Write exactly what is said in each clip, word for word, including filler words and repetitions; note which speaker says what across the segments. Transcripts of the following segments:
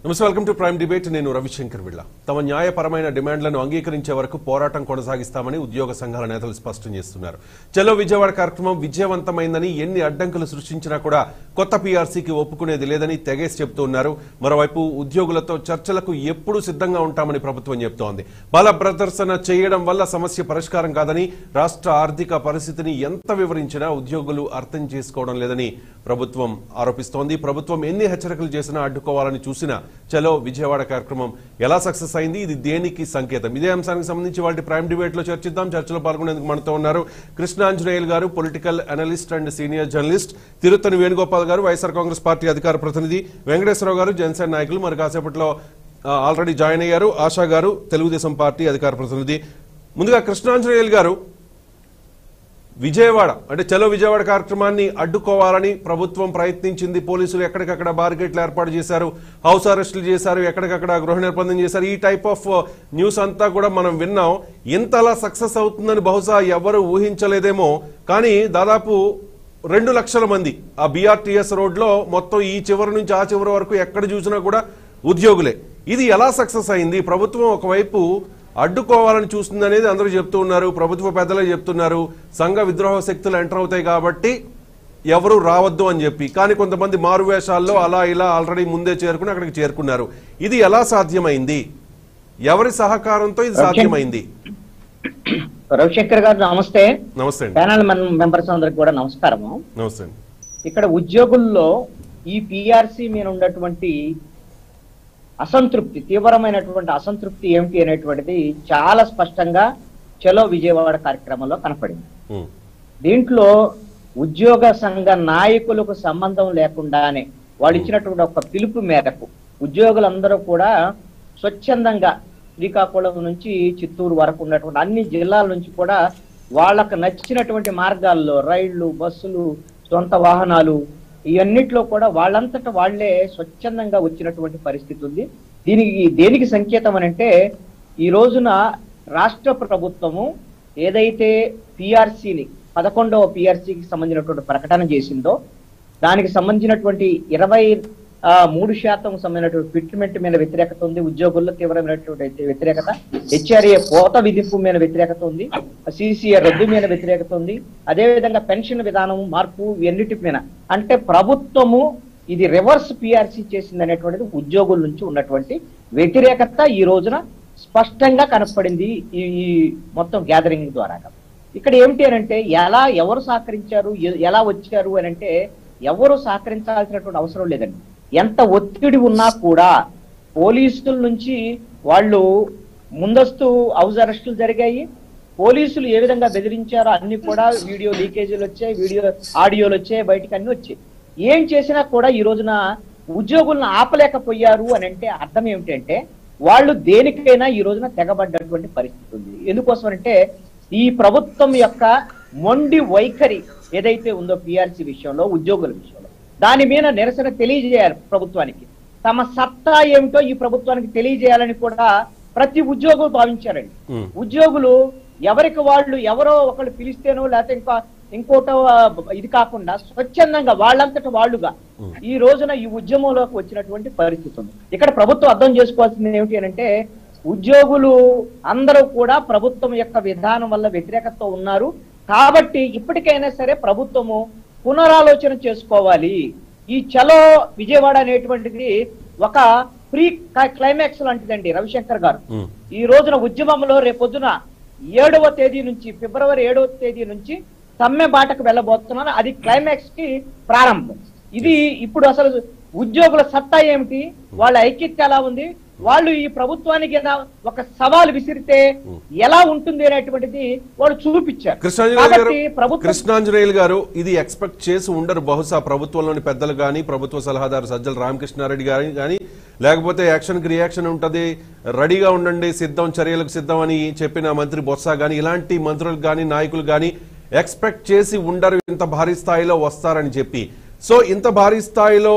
Speaker 1: నమస్తే, welcome to prime debate. నేను రవిశంకర్ విళ్ళ. తమ న్యాయపరమైన డిమాండ్లను అంగీకరించే వరకు పోరాటం కొనసాగిస్తామని ఉద్యోగ సంఘాల నేతలు స్పష్టం చేస్తున్నారు. చలో విజయవాడ కార్యక్రమం విజయవంతమైందని ఎన్ని అడ్డంకులు సృష్టించినా కూడా కొత్త పీఆర్సీకి ఒప్పుకునేది లేదని తెగేసి చెబుతున్నారు. మరోవైపు ఉద్యోగులతో చర్చలకు ఎప్పుడూ సిద్ధంగా ఉంటామని ప్రభుత్వం చెబుతోంది. బల ప్రదర్శన చేయడం వల్ల సమస్య పరిష్కారం కాదని, రాష్ట్ర ఆర్థిక పరిస్థితిని ఎంత వివరించినా ఉద్యోగులు అర్థం చేసుకోవడం లేదని ప్రభుత్వం ఆరోపిస్తోంది. ప్రభుత్వం ఎన్ని హెచ్చరికలు చేసినా అడ్డుకోవాలని చూసినా చలో విజయవాడ కార్యక్రమం ఎలా సక్సెస్ అయింది, ఇది దేనికి సంకేతం? ఇదే అంశానికి సంబంధించి వాటి ప్రైమ్ డిబేట్ లో చర్చిద్దాం. చర్చలో పాల్గొనేందుకు మనతో ఉన్నారు Krishnanjaneyulu garu, political analyst and senior journalist, Tiruttani Venugopal garu, Y S R Congress party అధికార ప్రతినిధి, వెంకటేశ్వరరావు గారు, జనసేన నాయకులు. మరి కాసేపట్లో ఆల్రెడీ జాయిన్ అయ్యారు ఆశా గారు, తెలుగుదేశం పార్టీ అధికార ప్రతినిధి. ముందుగా కృష్ణాంజనేయులు గారు, విజయవాడ అంటే చలో విజయవాడ కార్యక్రమాన్ని అడ్డుకోవాలని ప్రభుత్వం ప్రయత్నించింది. పోలీసులు ఎక్కడికక్కడ బార్గేట్లు ఏర్పాటు చేశారు, హౌస్ అరెస్టులు చేశారు, ఎక్కడికక్కడ గృహ నిర్బంధం చేశారు. ఈ టైప్ ఆఫ్ న్యూస్ అంతా కూడా మనం విన్నాం. ఇంతలా సక్సెస్ అవుతుందని బహుశా ఎవరు ఊహించలేదేమో. కానీ దాదాపు రెండు లక్షల మంది ఆ బీఆర్టీఎస్ రోడ్ లో మొత్తం ఈ చివరి నుంచి ఆ చివరి వరకు ఎక్కడ చూసినా కూడా ఉద్యోగులే. ఇది ఎలా సక్సెస్ అయింది? ప్రభుత్వం ఒకవైపు అడ్డుకోవాలని చూస్తుంది అనేది అందరూ చెప్తూ ఉన్నారు, ప్రభుత్వ పెద్దలే చెప్తున్నారు. సంఘ విద్రోహ శక్తులు ఎంటర్ అవుతాయి కాబట్టి ఎవరు రావద్దు అని చెప్పి. కానీ కొంతమంది మారువేషాల్లో అలా ఇలా ఆల్రెడీ ముందే చేరుకుని అక్కడికి చేరుకున్నారు. ఇది ఎలా సాధ్యమైంది? ఎవరి సహకారంతో ఇది సాధ్యమైంది?
Speaker 2: రవిశంకర్ గారు నమస్తే.
Speaker 1: నమస్తే అండి.
Speaker 2: ప్యానల్ మెంబర్స్ అందరికి కూడా నమస్కారము.
Speaker 1: నమస్తే అండి.
Speaker 2: ఇక్కడ ఉద్యోగుల్లో ఈ పిఆర్సీ మీద ఉన్నటువంటి అసంతృప్తి, తీవ్రమైనటువంటి అసంతృప్తి ఏమిటి అనేటువంటిది చాలా స్పష్టంగా చలో విజయవాడ కార్యక్రమంలో కనపడింది. దీంట్లో ఉద్యోగ సంఘ నాయకులకు సంబంధం లేకుండానే వాళ్ళు ఇచ్చినటువంటి ఒక పిలుపు మేరకు ఉద్యోగులందరూ కూడా స్వచ్ఛందంగా శ్రీకాకుళం నుంచి చిత్తూరు వరకు ఉన్నటువంటి అన్ని జిల్లాల నుంచి కూడా వాళ్ళకు నచ్చినటువంటి మార్గాల్లో రైళ్లు, బస్సులు, సొంత వాహనాలు ఇవన్నిట్లో కూడా వాళ్ళంతటా వాళ్లే స్వచ్ఛందంగా వచ్చినటువంటి పరిస్థితి ఉంది. దీనికి దేనికి సంకేతం అని అంటే, ఈ రోజున రాష్ట్ర ప్రభుత్వము ఏదైతే పిఆర్సీని పదకొండవ పిఆర్సీకి సంబంధించినటువంటి ప్రకటన చేసిందో దానికి సంబంధించినటువంటి ఇరవై ఆ మూడు శాతం సంబంధించినటువంటి ఫిట్మెంట్ మీద వ్యతిరేకత ఉంది, ఉద్యోగుల్లో తీవ్రమైనటువంటి వ్యతిరేకత, హెచ్ఆర్ఏ కోత విధింపు మీద వ్యతిరేకత ఉంది, సిసిఏ రద్దు మీద వ్యతిరేకత ఉంది, అదేవిధంగా పెన్షన్ విధానం మార్పు ఇవన్నిటి మీద. అంటే ప్రభుత్వము ఇది రివర్స్ పిఆర్సీ చేసింది అనేటువంటిది ఉద్యోగుల నుంచి ఉన్నటువంటి వ్యతిరేకత ఈ రోజున స్పష్టంగా కనపడింది ఈ మొత్తం గ్యాదరింగ్ ద్వారా. ఇక్కడ ఏమిటి అని అంటే, ఎలా ఎవరు సహకరించారు, ఎలా వచ్చారు అని అంటే, ఎవరు సహకరించాల్సినటువంటి అవసరం లేదండి. ఎంత ఒత్తిడి ఉన్నా కూడా పోలీసుల నుంచి వాళ్ళు ముందస్తు హౌస్ అరెస్టులు జరిగాయి. పోలీసులు ఏ విధంగా బెదిరించారో అన్ని కూడా వీడియో లీకేజీలు వచ్చాయి, వీడియో ఆడియోలు వచ్చాయి, బయటకు అన్ని వచ్చాయి. ఏం చేసినా కూడా ఈ రోజున ఉద్యోగులను ఆపలేకపోయారు అని అంటే అర్థం ఏమిటంటే, వాళ్ళు దేనికైనా ఈ రోజున తెగబడ్డటువంటి పరిస్థితి ఉంది. ఎందుకోసం అంటే ఈ ప్రభుత్వం యొక్క మొండి వైఖరి ఏదైతే ఉందో పిఆర్సీ విషయంలో, ఉద్యోగుల విషయంలో, దాని మీద నిరసన తెలియజేయాలి ప్రభుత్వానికి. తమ సత్తా ఏమిటో ఈ ప్రభుత్వానికి తెలియజేయాలని కూడా ప్రతి ఉద్యోగులు భావించారండి. ఉద్యోగులు ఎవరికి వాళ్ళు ఎవరో ఒకళ్ళు పిలిస్తేనో లేకపోతే ఇంకా ఇంకోటో ఇది కాకుండా స్వచ్ఛందంగా వాళ్ళంతట వాళ్ళుగా ఈ రోజున ఈ ఉద్యమంలోకి వచ్చినటువంటి పరిస్థితి ఉంది. ఇక్కడ ప్రభుత్వం అర్థం చేసుకోవాల్సింది ఏమిటి అని అంటే, ఉద్యోగులు అందరూ కూడా ప్రభుత్వం యొక్క విధానం వల్ల వ్యతిరేకతతో ఉన్నారు కాబట్టి ఇప్పటికైనా సరే ప్రభుత్వము పునరాలోచన చేసుకోవాలి. ఈ చలో విజయవాడ అనేటువంటిది ఒక ప్రీ క్లైమాక్స్ లాంటిదండి రవిశంకర్ గారు. ఈ రోజున ఉద్యమంలో రేపొద్దున ఏడవ తేదీ నుంచి ఫిబ్రవరి ఏడవ తేదీ నుంచి సమ్మె బాటకు వెళ్ళబోతున్నాను. అది క్లైమాక్స్ కి ప్రారంభం. ఇది ఇప్పుడు అసలు ఉద్యోగుల సత్తా ఏమిటి, వాళ్ళ ఐక్యత ఎలా ఉంది, వాళ్ళు ఈ ప్రభుత్వానికి ఒక సవాల్ విసిరితే ఎలా ఉంటుంది అనేటువంటిది వాళ్ళు చూపించారు.
Speaker 1: కృష్ణాంజనేయులు గారు, ఇది ఎక్స్పెక్ట్ చేసి ఉండరు బహుశా ప్రభుత్వంలోని పెద్దలు గాని, ప్రభుత్వ సలహాదారు సజ్జల రామకృష్ణారెడ్డి గారి గాని, లేకపోతే యాక్షన్ కి రియాక్షన్ ఉంటది, రెడీగా ఉండండి, సిద్ధం, చర్యలకు సిద్ధం అని చెప్పిన మంత్రి బొత్స గాని, ఇలాంటి మంత్రులు గాని, నాయకులు గాని ఎక్స్పెక్ట్ చేసి ఉండరు ఇంత భారీ స్థాయిలో వస్తారని చెప్పి. సో ఇంత భారీ స్థాయిలో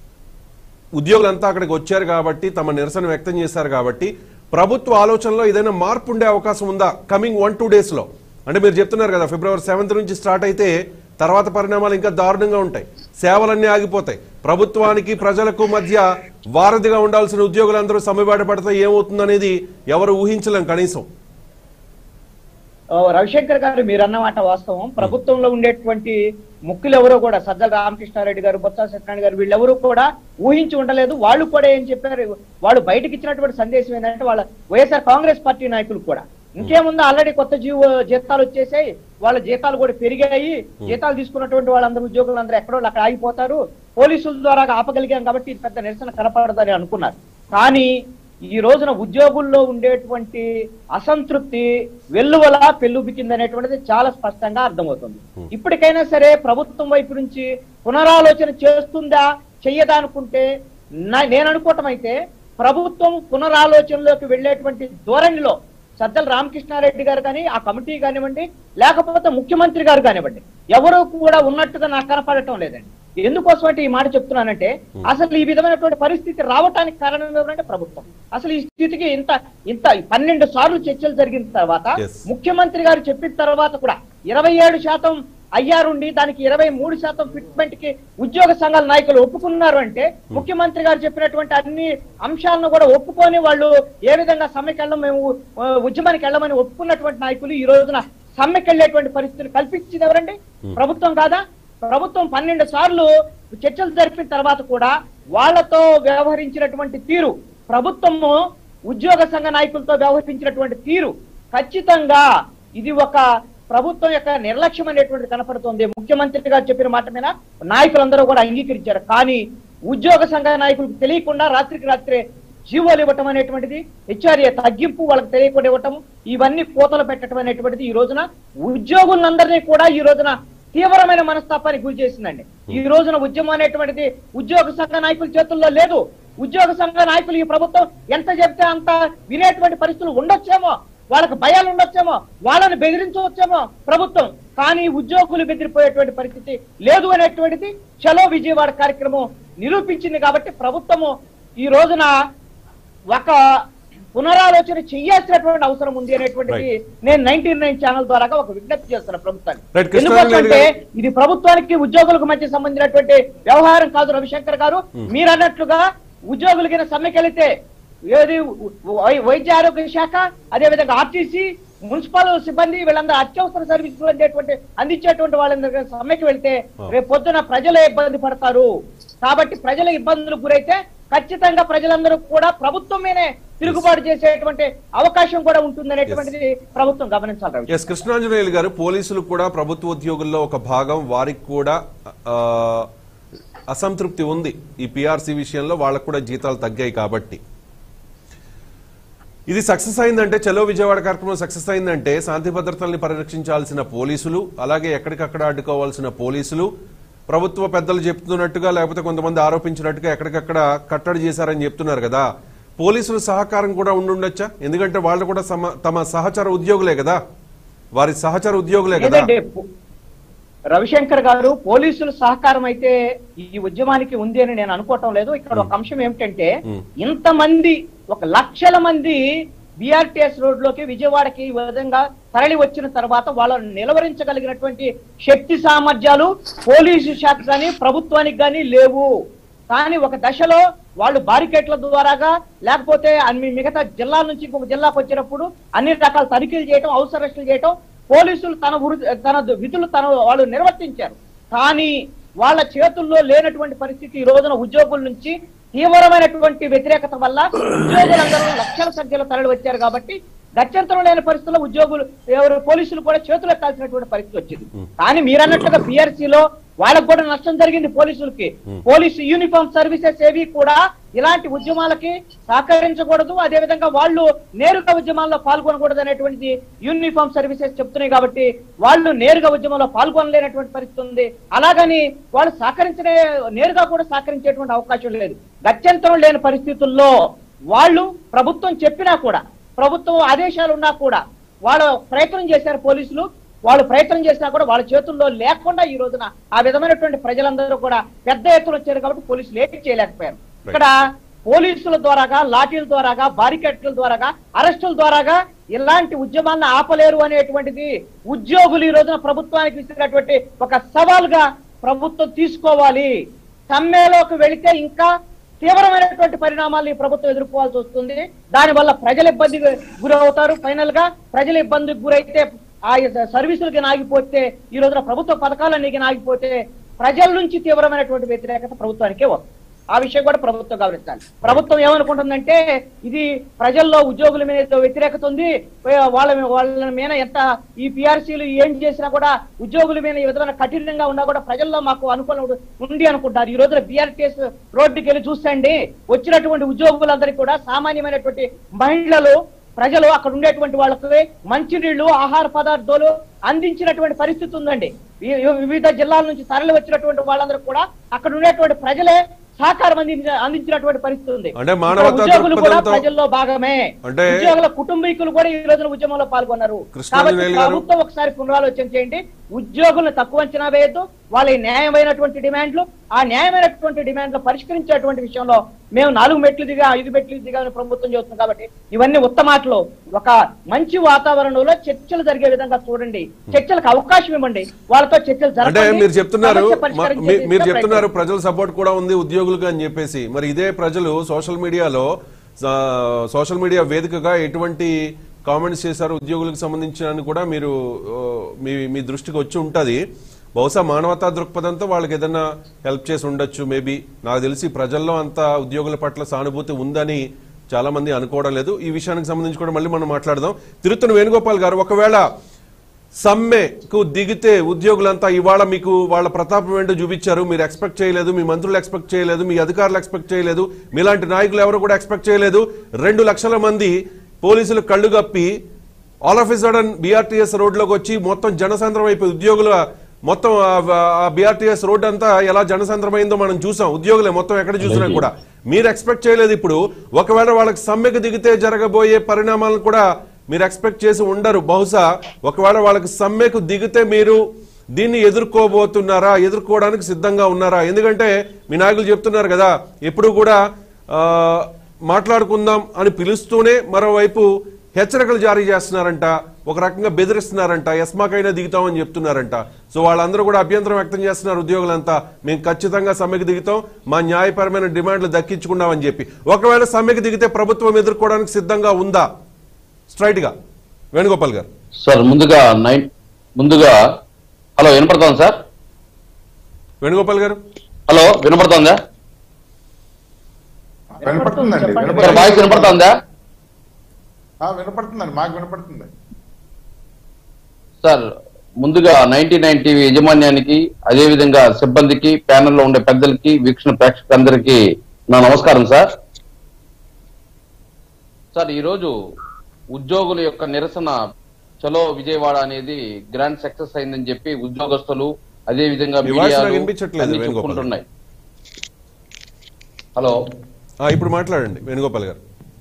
Speaker 1: ఉద్యోగులంతా అక్కడికి వచ్చారు కాబట్టి, తమ నిరసన వ్యక్తం చేశారు కాబట్టి, ప్రభుత్వ ఆలోచనలో ఏదైనా మార్పు ఉండే అవకాశం ఉందా కమింగ్ వన్ టూ డేస్ లో? అంటే మీరు చెప్తున్నారు కదా ఫిబ్రవరి సెవెంత్ నుంచి స్టార్ట్ అయితే తర్వాత పరిణామాలు ఇంకా దారుణంగా ఉంటాయి. సేవలన్నీ ఆగిపోతాయి. ప్రభుత్వానికి ప్రజలకు మధ్య వారధిగా ఉండాల్సిన ఉద్యోగులందరూ సమ్మెబాట పడితే ఏమవుతుందనేది ఎవరు ఊహించలేం కనీసం.
Speaker 2: రవిశంకర్ గారు మీరు అన్నమాట వాస్తవం. ప్రభుత్వంలో ఉండేటువంటి ముఖ్యులు ఎవరో కూడా సజ్జల రామకృష్ణారెడ్డి గారు, బొత్స సత్యనారాయణ గారు వీళ్ళెవరూ కూడా ఊహించి ఉండలేదు. వాళ్ళు కూడా ఏం చెప్పారు, వాళ్ళు బయటకు ఇచ్చినటువంటి సందేశం ఏంటంటే వాళ్ళ వైఎస్ఆర్ కాంగ్రెస్ పార్టీ నాయకులు కూడా ఇంకేముందో ఆల్రెడీ కొత్త జీవో జీతాలు వచ్చేసాయి, వాళ్ళ జీతాలు కూడా పెరిగాయి, జీతాలు తీసుకున్నటువంటి వాళ్ళందరూ ఉద్యోగులు అందరూ ఎక్కడో అక్కడ ఆగిపోతారు, పోలీసుల ద్వారా ఆపగలిగాం కాబట్టి ఇది పెద్ద నిరసన కనపడదని అనుకున్నారు. కానీ ఈ రోజున ఉద్యోగుల్లో ఉండేటువంటి అసంతృప్తి వెల్లువలా పెళ్ళుబికింది అనేటువంటిది చాలా స్పష్టంగా అర్థమవుతుంది. ఇప్పటికైనా సరే ప్రభుత్వం వైపు నుంచి పునరాలోచన చేస్తుందా చెయ్యదా అనుకుంటే నేను అనుకోవటం అయితే ప్రభుత్వం పునరాలోచనలోకి వెళ్లేటువంటి ధోరణిలో సజ్జల రామకృష్ణారెడ్డి గారు కానీ ఆ కమిటీ కానివ్వండి, లేకపోతే ముఖ్యమంత్రి గారు కానివ్వండి, ఎవరు కూడా ఉన్నట్టుగా నాకు కనపడటం లేదండి. ఎందుకోసం అంటే ఈ మాట చెప్తున్నానంటే అసలు ఈ విధమైనటువంటి పరిస్థితి రావటానికి కారణం ఎవరంటే ప్రభుత్వం. అసలు ఈ స్థితికి ఇంత ఇంత పన్నెండు సార్లు చర్చలు జరిగిన తర్వాత ముఖ్యమంత్రి గారు చెప్పిన తర్వాత కూడా ఇరవై ఏడు శాతం అయ్యారుండి దానికి ఇరవై మూడు శాతం ఫిట్మెంట్ కి ఉద్యోగ సంఘాల నాయకులు ఒప్పుకున్నారు అంటే ముఖ్యమంత్రి గారు చెప్పినటువంటి అన్ని అంశాలను కూడా ఒప్పుకొని వాళ్ళు ఏ విధంగా సమ్మెకి వెళ్ళం మేము ఉద్యమానికి వెళ్ళమని ఒప్పుకున్నటువంటి నాయకులు ఈ రోజున సమ్మెకి వెళ్ళేటువంటి పరిస్థితిని కల్పించింది ఎవరండి? ప్రభుత్వం కాదా? ప్రభుత్వం పన్నెండు సార్లు చర్చలు జరిపిన తర్వాత కూడా వాళ్లతో వ్యవహరించినటువంటి తీరు, ప్రభుత్వము ఉద్యోగ సంఘ నాయకులతో వ్యవహరించినటువంటి తీరు ఖచ్చితంగా ఇది ఒక ప్రభుత్వం యొక్క నిర్లక్ష్యం అనేటువంటి కనపడుతుంది. ముఖ్యమంత్రి గారు చెప్పిన మాట మీద నాయకులందరూ కూడా అంగీకరించారు. కానీ ఉద్యోగ సంఘ నాయకులకు తెలియకుండా రాత్రికి రాత్రే జీవోలు ఇవ్వటం అనేటువంటిది, హెచ్ఆర్ఏ తగ్గింపు వాళ్ళకి తెలియకుండా ఇవ్వటం, ఇవన్నీ కోతలు పెట్టడం అనేటువంటిది ఈ రోజున ఉద్యోగులందరినీ కూడా ఈ రోజున తీవ్రమైన మనస్తాపానికి గురి చేసిందండి. ఈ రోజున ఉద్యమం అనేటువంటిది ఉద్యోగ సంఘ నాయకుల చేతుల్లో లేదు. ఉద్యోగ సంఘ నాయకులు ఈ ప్రభుత్వం ఎంత చెప్తే అంత వినేటువంటి పరిస్థితులు ఉండొచ్చేమో, వాళ్ళకి భయాలు ఉండొచ్చేమో, వాళ్ళని బెదిరించవచ్చేమో ప్రభుత్వం. కానీ ఉద్యోగులు బెదిరిపోయేటువంటి పరిస్థితి లేదు అనేటువంటిది చలో విజయవాడ కార్యక్రమం నిరూపించింది. కాబట్టి ప్రభుత్వము ఈ రోజున ఒక పునరాలోచన చేయాల్సినటువంటి అవసరం ఉంది అనేటువంటిది నేను నైన్టీ నైన్ ఛానల్ ద్వారా ఒక విజ్ఞప్తి చేస్తున్నా ప్రభుత్వానికి. ఎందుకంటే ఇది ప్రభుత్వానికి ఉద్యోగులకు మధ్య సంబంధించినటువంటి వ్యవహారం కాదు. రవిశంకర్ గారు మీరు అన్నట్లుగా ఉద్యోగులకి సమ్మెకెళితే ఏది వైద్య ఆరోగ్య శాఖ, అదేవిధంగా ఆర్టీసీ, మున్సిపల్ సిబ్బంది వీళ్ళందరూ అత్యవసర సర్వీసులు అందేటువంటి అందించేటువంటి వాళ్ళందరూ సమ్మెకి వెళ్తే రేపు పొద్దున ప్రజలే ఇబ్బంది పడతారు. కాబట్టి ప్రజల ఇబ్బందులకు గురైతే ఖచ్చితంగా ప్రజలందరూ కూడా ప్రభుత్వం మీదే తిరుగుబాటు చేసేటువంటి అవకాశం కూడా ఉంటుందనేటువంటిది ప్రభుత్వం గమనించాలి.
Speaker 1: ఎస్ కృష్ణాంజనేయులు గారు, పోలీసులు కూడా ప్రభుత్వ ఉద్యోగుల్లో ఒక భాగం, వారికి కూడా అసంతృప్తి ఉంది ఈ పిఆర్సీ విషయంలో, వాళ్ళకు కూడా జీతాలు తగ్గాయి కాబట్టి. ఇది సక్సెస్ అయిందంటే, చలో విజయవాడ కార్యక్రమం సక్సెస్ అయిందంటే శాంతి భద్రతల్ని పరిరక్షించాల్సిన పోలీసులు, అలాగే ఎక్కడికక్కడ అడ్డుకోవాల్సిన పోలీసులు, ప్రభుత్వ పెద్దలు చెప్తున్నట్టుగా లేకపోతే కొంతమంది ఆరోపించినట్టుగా ఎక్కడికక్కడ కట్టడి చేశారని చెప్తున్నారు కదా, పోలీసుల సహకారం కూడా ఉండుండొచ్చా? ఎందుకంటే వాళ్ళు కూడా తమ సహచర ఉద్యోగులే కదా, వారి సహచర ఉద్యోగులే కదా.
Speaker 2: రవిశంకర్ గారు, పోలీసుల సహకారం అయితే ఈ ఉద్యమానికి ఉంది అని నేను అనుకోవటం లేదు. ఇక్కడ ఒక అంశం ఏమిటంటే, ఇంతమంది ఒక లక్షల మంది బిఆర్టీఎస్ రోడ్ లోకి విజయవాడకి ఈ విధంగా తరలి వచ్చిన తర్వాత వాళ్ళని నిలవరించగలిగినటువంటి శక్తి సామర్థ్యాలు పోలీసు శాఖ కానీ ప్రభుత్వానికి కానీ లేవు. కానీ ఒక దశలో వాళ్ళు బారికేట్ల ద్వారాగా లేకపోతే అన్ని మిగతా జిల్లాల నుంచి ఇంకొక జిల్లాకు వచ్చినప్పుడు అన్ని రకాల తనిఖీలు చేయటం, హౌస్ అరెస్టులు చేయటం, పోలీసులు తన తన విధులు తన వాళ్ళు నిర్వర్తించారు. కానీ వాళ్ళ చేతుల్లో లేనటువంటి పరిస్థితి ఈ రోజున ఉద్యోగుల నుంచి తీవ్రమైనటువంటి వ్యతిరేకత వల్ల ఉద్యోగులందరూ లక్షల సంఖ్యలో తరలి వచ్చారు. కాబట్టి గత్యంతరం లేని పరిస్థితుల్లో ఉద్యోగులు ఎవరు పోలీసులు కూడా చేతులు ఎత్తాల్సినటువంటి పరిస్థితి వచ్చింది. కానీ మీరన్నట్టుగా పిఆర్సీలో వాళ్ళకు కూడా నష్టం జరిగింది. పోలీసులకి పోలీసు యూనిఫామ్ సర్వీసెస్ ఏవి కూడా ఇలాంటి ఉద్యమాలకి సహకరించకూడదు, అదేవిధంగా వాళ్ళు నేరుగా ఉద్యమాల్లో పాల్గొనకూడదు అనేటువంటిది యూనిఫామ్ సర్వీసెస్ చెప్తున్నాయి. కాబట్టి వాళ్ళు నేరుగా ఉద్యమంలో పాల్గొనలేనటువంటి పరిస్థితి ఉంది. అలాగని వాళ్ళు సహకరించే నేరుగా కూడా సహకరించేటువంటి అవకాశం లేదు. గత్యంతరం లేని పరిస్థితుల్లో వాళ్ళు ప్రభుత్వం చెప్పినా కూడా, ప్రభుత్వం ఆదేశాలు ఉన్నా కూడా వాళ్ళు ప్రయత్నం చేశారు. పోలీసులు వాళ్ళు ప్రయత్నం చేసినా కూడా వాళ్ళ చేతుల్లో లేకుండా ఈ రోజున ఆ విధమైనటువంటి ప్రజలందరూ కూడా పెద్ద ఎత్తున వచ్చారు. కాబట్టి పోలీసులు ఏం చేయలేకపోయారు. ఇక్కడ పోలీసుల ద్వారాగా, లాఠీల ద్వారాగా, బారికేట్ల ద్వారాగా, అరెస్టుల ద్వారాగా ఇలాంటి ఉద్యమాలను ఆపలేరు అనేటువంటిది ఉద్యోగులు ఈ రోజున ప్రభుత్వానికి ఇచ్చినటువంటి ఒక సవాల్గా ప్రభుత్వం తీసుకోవాలి. సమ్మెలోకి వెళితే ఇంకా తీవ్రమైనటువంటి పరిణామాలు ఈ ప్రభుత్వం ఎదుర్కోవాల్సి వస్తుంది. దానివల్ల ప్రజలు ఇబ్బందికి గురవుతారు. ఫైనల్ గా ప్రజలు ఇబ్బందికి గురైతే ఆ సర్వీసులకి నాగిపోతే, ఈ రోజున ప్రభుత్వ పథకాలన్నీ నాగిపోతే ప్రజల నుంచి తీవ్రమైనటువంటి వ్యతిరేకత ప్రభుత్వానికే వస్తుంది. ఆ విషయం కూడా ప్రభుత్వం గమనించాలి. ప్రభుత్వం ఏమనుకుంటుందంటే ఇది ప్రజల్లో ఉద్యోగుల మీద వ్యతిరేకత ఉంది, వాళ్ళ వాళ్ళ మీద ఎంత ఈ పిఆర్సీలు ఏం చేసినా కూడా ఉద్యోగుల మీద ఈ విధమైన కఠినంగా ఉన్నా కూడా ప్రజల్లో మాకు అనుకూలం ఉంది అనుకుంటారు. ఈ రోజున బీఆర్టీఎస్ రోడ్డుకి వెళ్ళి చూసండి, వచ్చినటువంటి ఉద్యోగులందరికీ కూడా సామాన్యమైనటువంటి మహిళలు ప్రజలు అక్కడ ఉండేటువంటి వాళ్ళకి మంచినీళ్లు, ఆహార పదార్థాలు అందించినటువంటి పరిస్థితి ఉందండి. వివిధ జిల్లాల నుంచి తరలి వచ్చినటువంటి వాళ్ళందరూ కూడా అక్కడ ఉండేటువంటి ప్రజలే సహకారం అందించిన అందించినటువంటి పరిస్థితి ఉంది. ఉద్యోగులు కూడా ప్రజల్లో భాగమే, ఉద్యోగుల కుటుంబీకులు కూడా ఈ రోజున ఉద్యమంలో పాల్గొన్నారు. కాబట్టి ప్రభుత్వం ఒకసారి పునరాలోచన చేయండి. ఉద్యోగులను తక్కువ అంచనా వేయద్దు. వాళ్ళ న్యాయమైనటువంటి డిమాండ్లు, ఆ న్యాయమైనటువంటి డిమాండ్లు పరిష్కరించేటువంటి విషయంలో మేము నాలుగు మెట్లు దిగా ఐదు మెట్లు దిగాలని ప్రభుత్వం చేస్తుంది. కాబట్టి ఇవన్నీ ఉత్తమాటలు. ఒక మంచి వాతావరణంలో చర్చలు జరిగే విధంగా చూడండి, చర్చలకు అవకాశం ఇవ్వండి, వాళ్ళతో చర్చలు జరగండి.
Speaker 1: మీరు చెప్తున్నారు మీరు చెప్తున్నారు ప్రజల సపోర్ట్ కూడా ఉంది ఉద్యోగులుగా అని చెప్పేసి. మరి ఇదే ప్రజలు సోషల్ మీడియాలో సోషల్ మీడియా వేదికగా ఎటువంటి కామెంట్స్ చేశారు ఉద్యోగులకు సంబంధించిన కూడా మీరు మీ మీ దృష్టికి వచ్చి ఉంటుంది. బహుశా మానవతా దృక్పథంతో వాళ్ళకి ఏదైనా హెల్ప్ చేసి ఉండొచ్చు. మేబీ నాకు తెలిసి ప్రజల్లో అంత ఉద్యోగుల పట్ల సానుభూతి ఉందని చాలా మంది అనుకోవడం లేదు. ఈ విషయానికి సంబంధించి కూడా మళ్ళీ మనం మాట్లాడదాం. తిరుత్తని వేణుగోపాల్ గారు, ఒకవేళ సమ్మెకు దిగితే ఉద్యోగులంతా ఇవాళ మీకు వాళ్ళ ప్రతాపం ఏంటో చూపించారు, మీరు ఎక్స్పెక్ట్ చేయలేదు, మీ మంత్రులు ఎక్స్పెక్ట్ చేయలేదు, మీ అధికారులు ఎక్స్పెక్ట్ చేయలేదు, మీలాంటి నాయకులు ఎవరు కూడా ఎక్స్పెక్ట్ చేయలేదు. రెండు లక్షల మంది పోలీసులు కళ్ళు కప్పి all of a sudden BRTS రోడ్లోకి వచ్చి మొత్తం జనసంద్రం అయిపోయి ఉద్యోగుల మొత్తం బీఆర్టీఎస్ రోడ్ అంతా ఎలా జనసంద్రమైందో మనం చూసాం. ఉద్యోగులే మొత్తం ఎక్కడ చూసినా కూడా. మీరు ఎక్స్పెక్ట్ చేయలేదు. ఇప్పుడు ఒకవేళ వాళ్ళకి సమ్మెకు దిగితే జరగబోయే పరిణామాలను కూడా మీరు ఎక్స్పెక్ట్ చేసి ఉండరు. బహుశా ఒకవేళ వాళ్ళకి సమ్మెకు దిగితే మీరు దీన్ని ఎదుర్కోబోతున్నారా, ఎదుర్కోవడానికి సిద్ధంగా ఉన్నారా? ఎందుకంటే మీ నాయకులు చెప్తున్నారు కదా, ఎప్పుడు కూడా మాట్లాడుకుందాం అని పిలుస్తూనే మరోవైపు హెచ్చరికలు జారీ చేస్తున్నారంట, ఒక రకంగా బెదిరిస్తున్నారంట, ఎస్మాకైనా దిగుతామని చెప్తున్నారంట. సో వాళ్ళందరూ కూడా అభ్యంతరం వ్యక్తం చేస్తున్నారు ఉద్యోగులంతా. మేము ఖచ్చితంగా సమ్మెకు దిగుతాం, మా న్యాయపరమైన డిమాండ్లు దక్కించుకున్నామని చెప్పి. ఒకవేళ సమ్మెకు దిగితే ప్రభుత్వం ఎదుర్కోవడానికి సిద్ధంగా ఉందా? స్ట్రైట్ గా వేణుగోపాల్ గారు.
Speaker 3: సార్ ముందుగా నైన్ ముందుగా హలో వినపడుతోంది సార్?
Speaker 1: వేణుగోపాల్ గారు
Speaker 3: హలో వినపడుతోందా? వాయిస్ వినపడుతోందా?
Speaker 4: వినపడుతుందండి, మాకు వినపడుతుంది
Speaker 3: సార్. ముందుగా నైన్టీ నైన్ టీవీ యాజమాన్యానికి, అదేవిధంగా సిబ్బందికి, ప్యానెల్లో ఉండే పెద్దలకి, వీక్షణ ప్రేక్షకులందరికీ నా నమస్కారం సార్. సార్ ఈరోజు ఉద్యోగుల యొక్క నిరసన చలో విజయవాడ అనేది గ్రాండ్ సక్సెస్ అయిందని చెప్పి ఉద్యోగస్తులు అదేవిధంగా చెప్పుకుంటున్నాయి. హలో
Speaker 1: ఇప్పుడు మాట్లాడండి వేణుగోపాల్ గారు.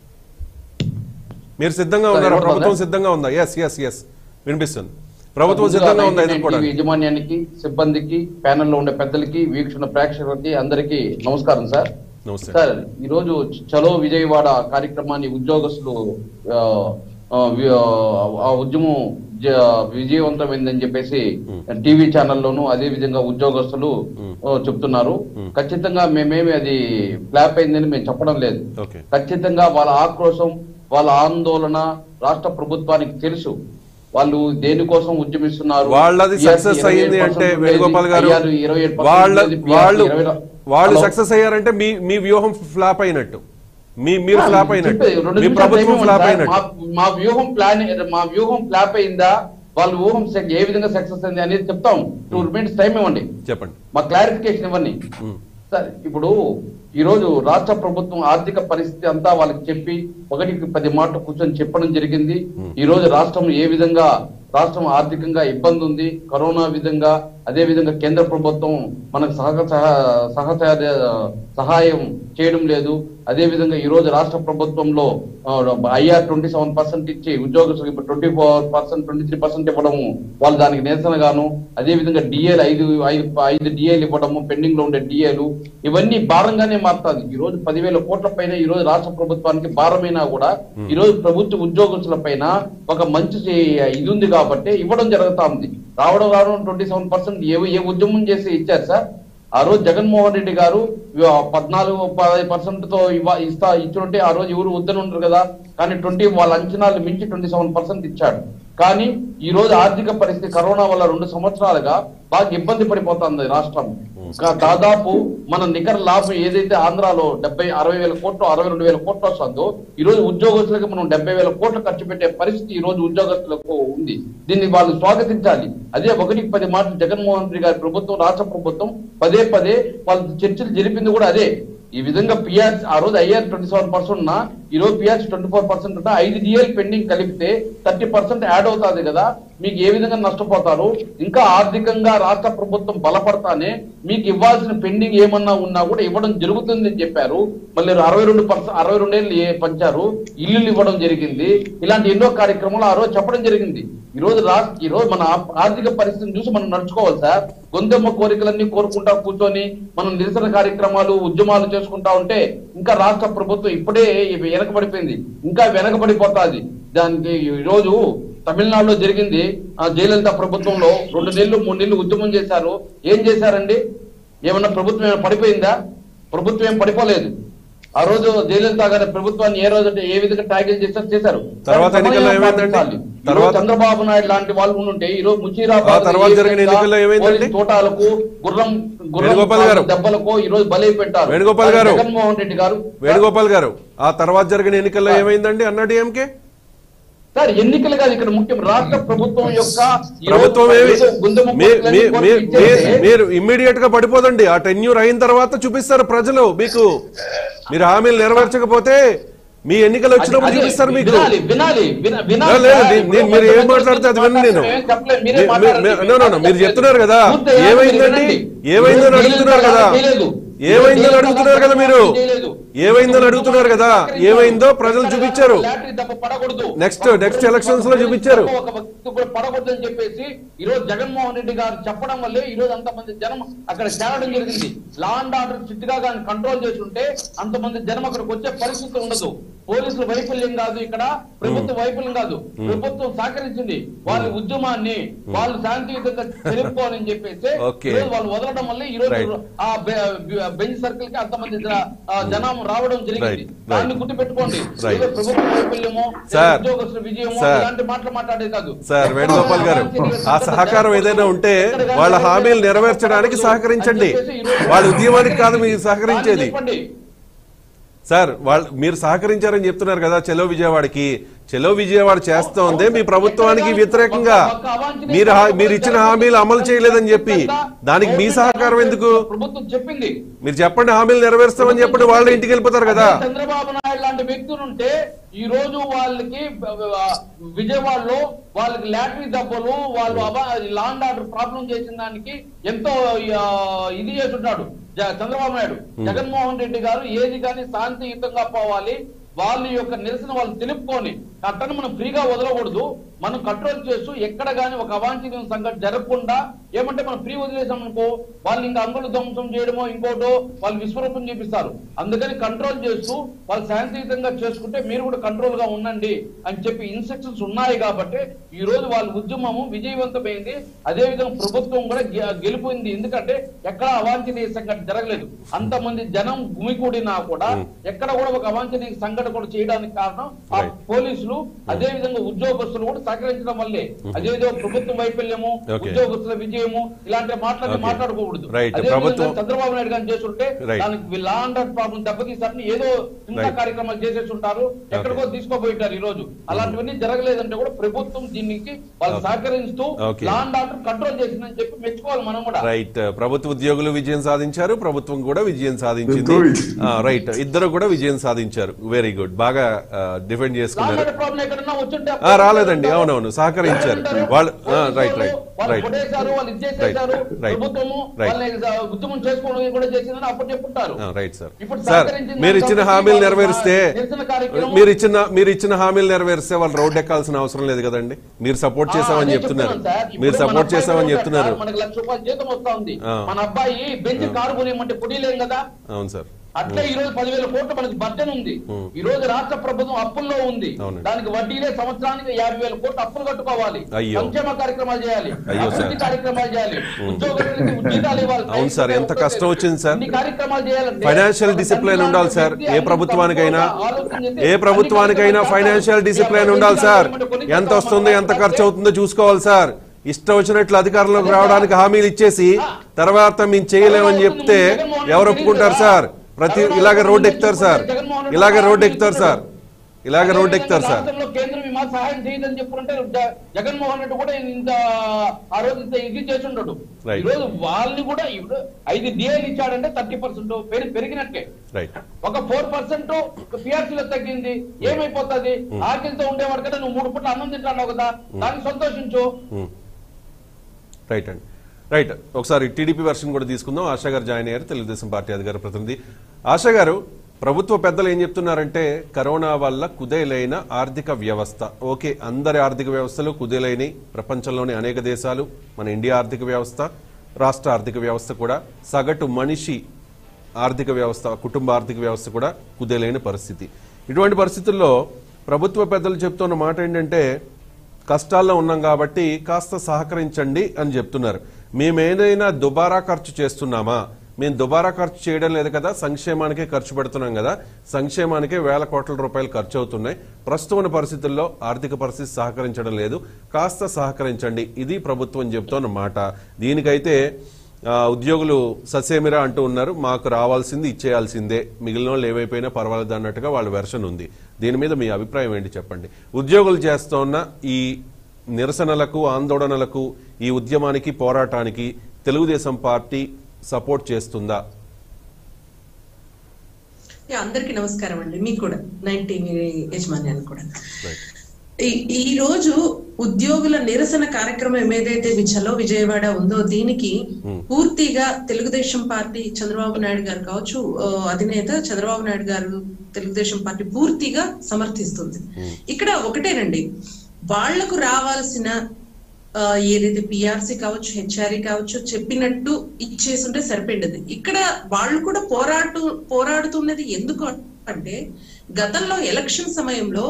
Speaker 1: మీరు సిద్ధంగా ఉన్నారా? ప్రభుత్వం సిద్ధంగా ఉందా? ఎస్ ఎస్ ఎస్ వినిపిస్తుంది. ప్రభుత్వం సిద్ధంగా ఉందా?
Speaker 3: యాజమాన్యానికి, సిబ్బందికి, ప్యానెల్లో ఉండే పెద్దలకి, వీక్షణ ప్రేక్షకులకి అందరికీ నమస్కారం సార్. సార్ ఈ రోజు చలో విజయవాడ కార్యక్రమాన్ని ఉద్యోగస్తులు ఆ ఉద్యమం విజయవంతమైందని చెప్పేసి టీవీ ఛానల్లోనూ అదే విధంగా ఉద్యోగస్తులు చెప్తున్నారు. ఖచ్చితంగా మేమేమి అది ఫ్లాప్ అయిందని మేము చెప్పడం లేదు. ఖచ్చితంగా వాళ్ళ ఆక్రోశం, వాళ్ళ ఆందోళన రాష్ట్ర ప్రభుత్వానికి తెలుసు. వాళ్ళు దేనికోసం ఉద్యమిస్తున్నారు.
Speaker 1: వాళ్ళది సక్సెస్ అయ్యింది అంటే వేణుగోపాల్ గారు, వాళ్ళు వాళ్ళు సక్సెస్ అయ్యారంటే మీ మీ వ్యూహం ఫ్లాప్ అయినట్టు, మీ మీరు ఫ్లాప్ అయినట్టు, మీ ప్రభుత్వం ఫ్లాప్ అయినట్టు.
Speaker 3: మా వ్యూహం ప్లాన్ మా వ్యూహం ఫ్లాప్ అయిందా, వాళ్ళ వ్యూహం ఏ విధంగా సక్సెస్ అయింది అనేది చెప్తాం. టూ మినిట్స్ టైం ఇవ్వండి,
Speaker 1: చెప్పండి,
Speaker 3: మా క్లారిఫికేషన్ ఇవ్వండి సార్. ఇప్పుడు ఈ రోజు రాష్ట్ర ప్రభుత్వం ఆర్థిక పరిస్థితి అంతా వాళ్ళకి చెప్పి ఒకటికి పది మాటలు కూర్చొని చెప్పడం జరిగింది. ఈ రోజు రాష్ట్రం ఏ విధంగా రాష్ట్రం ఆర్థికంగా ఇబ్బంది ఉంది, కరోనా విధంగా, అదే విధంగా కేంద్ర ప్రభుత్వం మనకు సహ సహాయం చేయడం లేదు. అదే విధంగా ఈ రోజు రాష్ట్ర ప్రభుత్వంలో ఐఆర్ ట్వంటీ సెవెన్ పర్సెంట్ ఇచ్చి ఉద్యోగస్తులకు ఇప్పుడు twenty four percent twenty three percent ఇవ్వడము వాళ్ళు దానికి నిరసనగాను, అదే విధంగా డిఏలు ఐదు ఐదు డిఏలు ఇవ్వడము, పెండింగ్ లో ఉండే డిఏలు, ఇవన్నీ భారంగానే మారుతుంది. ఈ రోజు పదివేల కోట్ల పైన ఈ రోజు రాష్ట్ర ప్రభుత్వానికి భారమైనా కూడా ఈ రోజు ప్రభుత్వ ఉద్యోగస్తుల పైన ఒక మంచి ఇది ఉంది కాబట్టి ఇవ్వడం జరుగుతా ఉంది. రావడం రావడం ట్వంటీ సెవెన్ పర్సెంట్ ఏ ఏ ఉద్యమం చేసి ఇచ్చారు సార్? ఆ రోజు జగన్మోహన్ రెడ్డి గారు పద్నాలుగు పదహైదు పర్సెంట్ తో ఇవ్వ ఇస్తా ఇచ్చుంటే ఆ రోజు ఎవరు వద్దని ఉంటారు కదా, కానీ ట్వంటీ వాళ్ళ అంచనాలు మించి ట్వంటీ సెవెన్ పర్సెంట్ ఇచ్చాడు. కానీ ఈ రోజు ఆర్థిక పరిస్థితి కరోనా వల్ల రెండు సంవత్సరాలుగా బాగా ఇబ్బంది పడిపోతుంది రాష్ట్రం. దాదాపు మన నికర లాభం ఏదైతే ఆంధ్రాలో డెబ్బై అరవై వేల కోట్లు అరవై రెండు వేల కోట్లు వస్తుందో ఈ రోజు ఉద్యోగస్తులకు మనం డెబ్బై వేల కోట్లు ఖర్చు పెట్టే పరిస్థితి ఈ రోజు ఉద్యోగస్తులకు ఉంది. దీన్ని వాళ్ళు స్వాగతించాలి. అదే ఒకటికి పది మాటలు జగన్మోహన్ రెడ్డి గారి ప్రభుత్వం రాష్ట్ర ప్రభుత్వం పదే పదే వాళ్ళు చర్చలు జరిపింది కూడా అదే. ఈ విధంగా పిఆర్సీ ఆ రోజు ఐఆర్ ట్వంటీ సెవెన్ పర్సెంట్ ఉన్నా ఈ రోజు పిఆర్సీ ట్వంటీ ఫోర్ పర్సెంట్ ఉన్నా ఐదు డిఎల్ పెండింగ్ కలిపితే థర్టీ పర్సెంట్ యాడ్ అవుతుంది కదా, మీకు ఏ విధంగా నష్టపోతారు? ఇంకా ఆర్థికంగా రాష్ట్ర ప్రభుత్వం బలపడతానే మీకు ఇవ్వాల్సిన పెండింగ్ ఏమన్నా ఉన్నా కూడా ఇవ్వడం జరుగుతుంది అని చెప్పారు. మళ్ళీ అరవై రెండు పర్సెంట్ అరవై రెండేళ్ళు పంచారు, ఇల్లులు ఇవ్వడం జరిగింది. ఇలాంటి ఎన్నో కార్యక్రమాలు ఆ రోజు చెప్పడం జరిగింది. ఈ రోజు రాష్ట్ర ఈ రోజు మన ఆర్థిక పరిస్థితిని చూసి మనం నడుచుకోవాలి సార్. గొంతెమ్మ కోరికలన్నీ కోరుకుంటా కూర్చొని మనం నిరసన కార్యక్రమాలు ఉద్యమాలు చేసుకుంటా ఉంటే ఇంకా రాష్ట్ర ప్రభుత్వం ఇప్పుడే వెనకబడిపోయింది, ఇంకా వెనకబడిపోతాది. దానికి ఈ రోజు తమిళనాడులో జరిగింది. ఆ జయలలిత ప్రభుత్వంలో రెండు నెలలు మూడు నెలలు ఉద్యమం చేశారు. ఏం చేశారండి? ఏమన్నా ప్రభుత్వం ఏమైనా పడిపోయిందా? ప్రభుత్వం ఏం పడిపోలేదు. ఆ రోజు జయలలిత గారి ప్రభుత్వాన్ని ఏ రోజు ఏ విధంగా ట్యాకిల్ చేశారు చేశారు చంద్రబాబు నాయుడు లాంటి వాళ్ళు ఉంటే ఈ రోజు ముచీరాబాద్ తోటాలకు గుర్రం గుర్రం దెబ్బలకు ఈ రోజు బలి పెట్టారు
Speaker 1: వేణుగోపాల్ గారు.
Speaker 3: జగన్మోహన్ రెడ్డి గారు
Speaker 1: వేణుగోపాల్ గారు ఆ తర్వాత జరిగిన ఎన్నికల్లో ఏమైందండి అన్నాడీఎంకే?
Speaker 3: సార్ ఎన్నికలు కాదు ఇక్కడ ముఖ్యం, రాష్ట్ర ప్రభుత్వం యొక్క
Speaker 1: ప్రభుత్వం మీరు ఇమ్మీడియట్ గా పడిపోదండి. ఆ టెన్యూర్ అయిన తర్వాత చూపిస్తారు ప్రజలు మీకు. మీరు హామీలు నెరవేర్చకపోతే మీ ఎన్నికలు వచ్చినప్పుడు చూపిస్తారు మీకు. మీరు ఏం మాట్లాడితే అది విన్ను నేను. మీరు చెప్తున్నారు కదా ఏమైందండి, ఏమైందని అడుగుతున్నారు కదా, ఏమైందని అడుగుతున్నారు కదా మీరు, ఏమైందని అడుగుతున్నారు కదా, ఏమైందో ప్రజలు చూపించారు. నెక్స్ట్ నెక్స్ట్ ఎలక్షన్స్ లో చూపించారు.
Speaker 3: పడకూడదు అని చెప్పేసి ఈ రోజు జగన్మోహన్ రెడ్డి గారు చెప్పడం వల్లే ఈ రోజు అంతమంది జనం అక్కడ చేరడం జరిగింది. లా అండ్ ఆర్డర్ స్ట్రిక్ట్ గా కానీ కంట్రోల్ చేసి ఉంటే అంతమంది జనం అక్కడికి వచ్చే పరిస్థితి ఉండదు. పోలీసుల వైఫల్యం కాదు, ఇక్కడ ప్రభుత్వ వైఫల్యం కాదు, ప్రభుత్వం సహకరించింది వాళ్ళ ఉద్యమాన్ని, వాళ్ళు శాంతియుతంగా తెలుపుకోవాలని చెప్పేసి వాళ్ళు వదలడం వల్ల ఈ రోజు ఆ బెంచ్ సర్కిల్ కి అంతమంది జనం రావడం జరిగింది. దాన్ని గుర్తు పెట్టుకోండి. ప్రభుత్వ వైఫల్యమో ఉద్యోగస్తుల విజయమో ఇలాంటి మాటలు మాట్లాడేది కాదు.
Speaker 1: సార్ వేణుగోపాల్ గారు ఆ సహకారం ఏదైనా ఉంటే వాళ్ళ హామీలు నెరవేర్చడానికి సహకరించండి. వాళ్ళ ఉద్యమానికి కాదు మీరు సహకరించేది. సార్ వాళ్ళు మీరు సహకరించారని చెప్తున్నారు కదా చలో విజయవాడకి. చలో విజయవాడ చేస్తోందే మీ ప్రభుత్వానికి వ్యతిరేకంగా. మీరు మీరు ఇచ్చిన హామీలు అమలు చేయలేదని చెప్పి దానికి మీ సహకారం ఎందుకు?
Speaker 3: ప్రభుత్వం చెప్పింది
Speaker 1: మీరు చెప్పండి, హామీలు నెరవేరుస్తామని చెప్పండి, వాళ్ళే ఇంటికి వెళ్ళిపోతారు కదా.
Speaker 3: చంద్రబాబు నాయుడు లాంటి వ్యక్తులు ఉంటే ఈ రోజు వాళ్ళకి విజయవాడలో వాళ్ళకి లాటరీ దెబ్బలు వాళ్ళు లా అండ్ ఆర్డర్ ప్రాబ్లం చేసిన దానికి ఎంతో ఇది చేస్తుంటాడు చంద్రబాబు నాయుడు. జగన్మోహన్ రెడ్డి గారు ఏది కానీ శాంతియుతంగా పోవాలి, వాళ్ళ యొక్క నిరసన వాళ్ళు తెలుపుకొని అట్టను మనం ఫ్రీగా వదలకూడదు. మనం కంట్రోల్ చేస్తూ ఎక్కడ గానీ ఒక అవాంఛనీయ సంఘటన జరగకుండా ఏమంటే మనం ఫ్రీ వదిలేసాం అనుకో వాళ్ళు ఇంకా అంగులు ధ్వంసం చేయడమో ఇంకోటో వాళ్ళు విశ్వరూపం చూపిస్తారు. అందుకని కంట్రోల్ చేస్తూ వాళ్ళు శాంతియుతంగా చేసుకుంటే మీరు కూడా కంట్రోల్ గా ఉండండి అని చెప్పి ఇన్స్ట్రక్షన్స్ ఉన్నాయి. కాబట్టి ఈ రోజు వాళ్ళ ఉద్యమము విజయవంతమైంది. అదే విధంగా ప్రభుత్వం కూడా గెలిపోయింది. ఎందుకంటే ఎక్కడ అవాంఛనీయ సంఘటన జరగలేదు. అంతమంది జనం గుమికూడినా కూడా ఎక్కడ కూడా ఒక అవాంఛనీయ సంఘటన కూడా చేయడానికి కారణం ఆ పోలీసులు, అదే విధంగా ఉద్యోగస్తులు కూడా సహకరించడం వల్లే. అదేవిధంగా ప్రభుత్వ వైఫల్యము, ఉద్యోగస్తుల విజయము ఇలాంటి మాట్లాడి మాట్లాడుకోకూడదు. చంద్రబాబు నాయుడు గారిని చేస్తుంటే దానికి లా అండ్ ఆర్డర్ ప్రాబ్లం దెబ్బతీసారని ఏదో హింసా కార్యక్రమాలు చేసేసి ఉంటారు, ఎక్కడికో తీసుకోబోయింటారు. ఈ రోజు అలాంటివన్నీ జరగలేదంటే కూడా ప్రభుత్వం దీనికి వాళ్ళు సహకరిస్తూ లా అండ్ ఆర్డర్ కంట్రోల్ చేసిందని చెప్పి మెచ్చుకోవాలి మనం కూడా.
Speaker 1: రైట్, ప్రభుత్వ ఉద్యోగులు విజయం సాధించారు, ప్రభుత్వం కూడా విజయం సాధించింది. రైట్, ఇద్దరు కూడా విజయం సాధించారు. వెరీ గుడ్, బాగా డిఫెండ్ చేసుకున్నారు. రాలేదండి, అవునవును సహకరించారు వాళ్ళు. Right right right right sir. Sir మీరు ఇచ్చిన హామీలు నెరవేరిస్తే మీరు ఇచ్చిన మీరు ఇచ్చిన హామీలు నెరవేరిస్తే వాళ్ళు రోడ్డు ఎక్కాల్సిన అవసరం లేదు కదండి. మీరు సపోర్ట్ చేసామని చెప్తున్నారు, మీరు సపోర్ట్ చేసామని చెప్తున్నారు.
Speaker 3: మనకి లక్ష రూపాయల జీతం వస్తా ఉంది, మన అబ్బాయి బెంచ్ కారు కొనేమంటే పుడిలేం కదా.
Speaker 1: అవును సార్,
Speaker 3: అట్లే ఈ రోజు పదివేల కోట్లు మనకి బడ్జెట్ ఉంది. ఈ రోజు రాష్ట్ర ప్రభుత్వం అప్పుల్లో ఉంది, దానికి వడ్డీలే సంవత్సరానికి యాభై వేల కోట్లు అప్పులు కట్టుకోవాలి, సంక్షేమ కార్యక్రమాలు చేయాలి, అభివృద్ధి కార్యక్రమాలు చేయాలి, ఉద్యోగులకి ఉద్యోగాలు ఇవ్వాలి.
Speaker 1: అవును సార్, ఎంత కష్టం వచ్చింది సార్.
Speaker 3: కార్యక్రమాలు చేయాలి.
Speaker 1: ఫైనాన్షియల్ డిసిప్లిన్ ఉండాలి సార్. ఏ ప్రభుత్వానికైనా ఏ ప్రభుత్వానికైనా ఫైనాన్షియల్ డిసిప్లిన్ ఉండాలి సార్. ఎంత వస్తుందో ఎంత ఖర్చు అవుతుందో చూసుకోవాలి సార్. ఇష్టం వచ్చినట్లు అధికారంలోకి రావడానికి హామీలు ఇచ్చేసి తర్వాత మేము చేయలేమని చెప్తే ఎవరు ఒప్పుకుంటారు సార్? ప్రతి ఇలాగ రోడ్డు ఎక్కుతారు సార్, ఇలాగ రోడ్డు ఎక్కుతారు సార్, ఇలాగ రోడ్డు ఎక్కుతారు సార్.
Speaker 3: కేంద్రం మా సహాయం చేయదని చెప్పుకుంటే జగన్మోహన్ రెడ్డి కూడా ఇంత ఆ రోజు ఇంత ఇది చేసి ఉండడు. ఈ రోజు వాళ్ళని కూడా ఇప్పుడు ఐదు డిఏలు ఇచ్చాడంటే థర్టీ పర్సెంట్ పెరిగినట్టే. ఒక ఫోర్ పర్సెంట్ పిఆర్సీలో తగ్గింది, ఏమైపోతుంది? ఆకలితో ఉండేవాడు కదా, నువ్వు మూడు పూట అన్నం తింటావు కదా, దానికి సంతోషించు.
Speaker 1: రైట్ అండి, రైట్. ఒకసారి టీడీపీ వర్షన్ కూడా తీసుకుందాం. ఆశా గారు జాయిన్ అయ్యారు, తెలుగుదేశం పార్టీ అధికార ప్రతినిధి. ఆశా గారు, ప్రభుత్వ పెద్దలు ఏం చెప్తున్నారంటే కరోనా వల్ల కుదేలైన ఆర్థిక వ్యవస్థ, ఓకే అందరి ఆర్థిక వ్యవస్థలు కుదేలైనవి, ప్రపంచంలోని అనేక దేశాలు, మన ఇండియా ఆర్థిక వ్యవస్థ, రాష్ట్ర ఆర్థిక వ్యవస్థ కూడా, సగటు మనిషి ఆర్థిక వ్యవస్థ, కుటుంబ ఆర్థిక వ్యవస్థ కూడా కుదేలైన పరిస్థితి. ఇటువంటి పరిస్థితుల్లో ప్రభుత్వ పెద్దలు చెప్తున్న మాట ఏంటంటే కష్టాల్లో ఉన్నాం కాబట్టి కాస్త సహకరించండి అని చెప్తున్నారు. మేమేదైనా దుబారా ఖర్చు చేస్తున్నామా? మేము దుబారా ఖర్చు చేయడం లేదు కదా, సంక్షేమానికే ఖర్చు పెడుతున్నాం కదా, సంక్షేమానికే వేల కోట్ల రూపాయలు ఖర్చు అవుతున్నాయి. ప్రస్తుత పరిస్థితుల్లో ఆర్థిక పరిస్థితి సహకరించడం లేదు, కాస్త సహకరించండి, ఇది ప్రభుత్వం చెప్తున్న మాట. దీనికైతే ఉద్యోగులు ససేమిరా అంటూ ఉన్నారు, మాకు రావాల్సింది ఇచ్చేయాల్సిందే, మిగిలిన వాళ్ళు ఏమైపోయినా పర్వాలేదు అన్నట్టుగా వాళ్ళ వెర్షన్ ఉంది. దీని మీద మీ అభిప్రాయం ఏంటి చెప్పండి. ఉద్యోగులు చేస్తున్న ఈ నిరసనలకు, ఆందోళనలకు, ఈ ఉద్యమానికి, పోరాటానికి తెలుగుదేశం పార్టీ సపోర్ట్ చేస్తుందా?
Speaker 4: అందరికీ నమస్కారం అండి, మీకు కూడా నైన్టీ యజమాన్యాన్ని కూడా. ఈ రోజు ఉద్యోగుల నిరసన కార్యక్రమం ఏదైతే చలో విజయవాడ ఉందో దీనికి పూర్తిగా తెలుగుదేశం పార్టీ, చంద్రబాబు నాయుడు గారు కావచ్చు, అధినేత చంద్రబాబు నాయుడు గారు తెలుగుదేశం పార్టీ పూర్తిగా సమర్థిస్తుంది. ఇక్కడ ఒకటేనండి, వాళ్లకు రావాల్సిన ఏదైతే పిఆర్సీ కావచ్చు, హెచ్ఆర్ఈ కావచ్చు చెప్పినట్టు ఇచ్చేస్తుంటే సరిపోయింది. ఇక్కడ వాళ్ళు కూడా పోరాటు పోరాడుతున్నది ఎందుకు అంటే గతంలో ఎలక్షన్ సమయంలో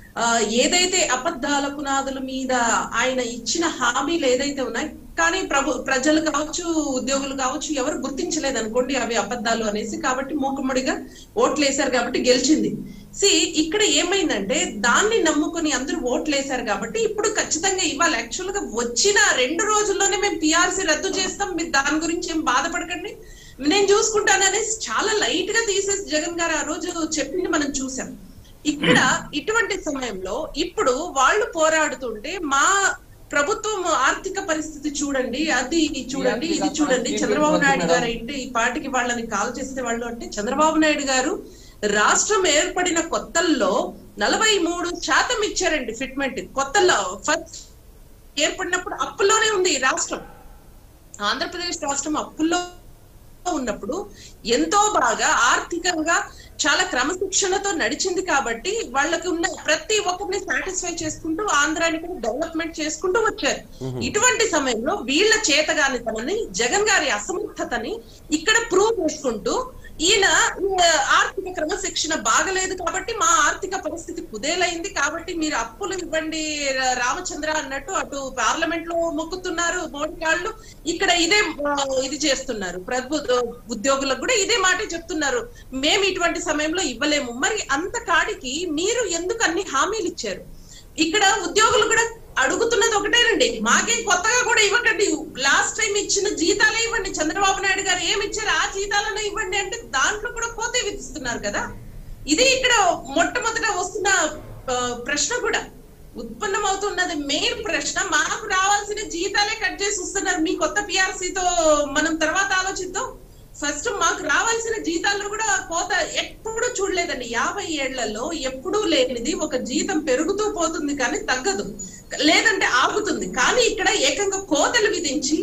Speaker 4: ఏదైతే అబద్ధాల పునాదుల మీద ఆయన ఇచ్చిన హామీలు ఏదైతే ఉన్నాయి కానీ ప్రభు ప్రజలు కావచ్చు, ఉద్యోగులు కావచ్చు ఎవరు గుర్తించలేదు అనుకోండి అవి అబద్ధాలు అనేసి, కాబట్టి మూకుమ్మడిగా ఓట్లు వేశారు కాబట్టి గెలిచింది. సి ఇక్కడ ఏమైందంటే దాన్ని నమ్ముకుని అందరూ ఓట్లు వేశారు కాబట్టి ఇప్పుడు ఖచ్చితంగా ఇవాళ యాక్చువల్ గా వచ్చిన రెండు రోజుల్లోనే మేము పిఆర్సీ రద్దు చేస్తాం, మీరు దాని గురించి ఏం బాధపడకండి, నేను చూసుకుంటాననేసి చాలా లైట్ గా తీసేసి జగన్ గారు ఆ రోజు చెప్పింది మనం చూసాం. ఇక్కడ ఇటువంటి సమయంలో ఇప్పుడు వాళ్ళు పోరాడుతుంటే మా ప్రభుత్వం ఆర్థిక పరిస్థితి చూడండి, అది చూడండి, ఇది చూడండి, చంద్రబాబు నాయుడు గారు ఏంటి ఈ పార్టీకి వాళ్ళని కాల్ చేసే వాళ్ళు అంటే, చంద్రబాబు నాయుడు గారు రాష్ట్రం ఏర్పడిన కొత్తల్లో నలభై మూడు శాతం ఇచ్చారండి ఫిట్మెంట్. కొత్తల్లో ఫస్ట్ ఏర్పడినప్పుడు అప్పుల్లోనే ఉంది ఈ రాష్ట్రం. ఆంధ్రప్రదేశ్ రాష్ట్రం అప్పుల్లో ఉన్నప్పుడు ఎంతో బాగా ఆర్థికంగా చాలా క్రమశిక్షణతో నడిచింది కాబట్టి వాళ్ళకి ఉన్న ప్రతి ఒక్కరిని సాటిస్ఫై చేసుకుంటూ ఆంధ్రాని డెవలప్మెంట్ చేసుకుంటూ వచ్చారు. ఇటువంటి సమయంలో వీళ్ళ చేతగానితనని, జగన్ గారి అసమర్థతని ఇక్కడ ప్రూవ్ చేసుకుంటూ ఈయన ఆర్థిక క్రమశిక్షణ బాగలేదు కాబట్టి మా ఆర్థిక పరిస్థితి కుదేలైంది కాబట్టి మీరు అప్పులు ఇవ్వండి రామచంద్ర అన్నట్టు అటు పార్లమెంట్ లో మొక్కుతున్నారు మోడీ వాళ్ళు, ఇక్కడ ఇదే ఇది చేస్తున్నారు. ప్రభుత్వ ఉద్యోగులకు కూడా ఇదే మాట చెప్తున్నారు, మేము ఇటువంటి సమయంలో ఇవ్వలేము. మరి అంత కాడికి మీరు ఎందుకు అన్ని హామీలు ఇచ్చారు? ఇక్కడ ఉద్యోగులు కూడా అడుగుతున్నది ఒకటేనండి, మాకేం కొత్తగా కూడా ఇవ్వకండి, లాస్ట్ టైం ఇచ్చిన జీతాలే ఇవ్వండి, చంద్రబాబు నాయుడు గారు ఏమి ఇచ్చారు ఆ జీతాలను ఇవ్వండి అంటే దాంట్లో కూడా కోతే విధిస్తున్నారు కదా. ఇది ఇక్కడ మొట్టమొదట వస్తున్న ప్రశ్న కూడా ఉత్పన్నం అవుతున్నది మెయిన్ ప్రశ్న. మాకు రావాల్సిన జీతాలే కట్ చేసి వస్తున్నారు, మీ కొత్త పిఆర్సీతో మనం తర్వాత ఆలోచిద్దాం. ఫస్ట్ మాకు రావాల్సిన జీతాలను కూడా కోత ఎప్పుడు చూడలేదండి. యాభై ఏళ్లలో ఎప్పుడూ లేనిది ఒక జీతం పెరుగుతూ పోతుంది కానీ తగ్గదు, లేదంటే ఆగుతుంది. కానీ ఇక్కడ ఏకంగా కోతలు విధించి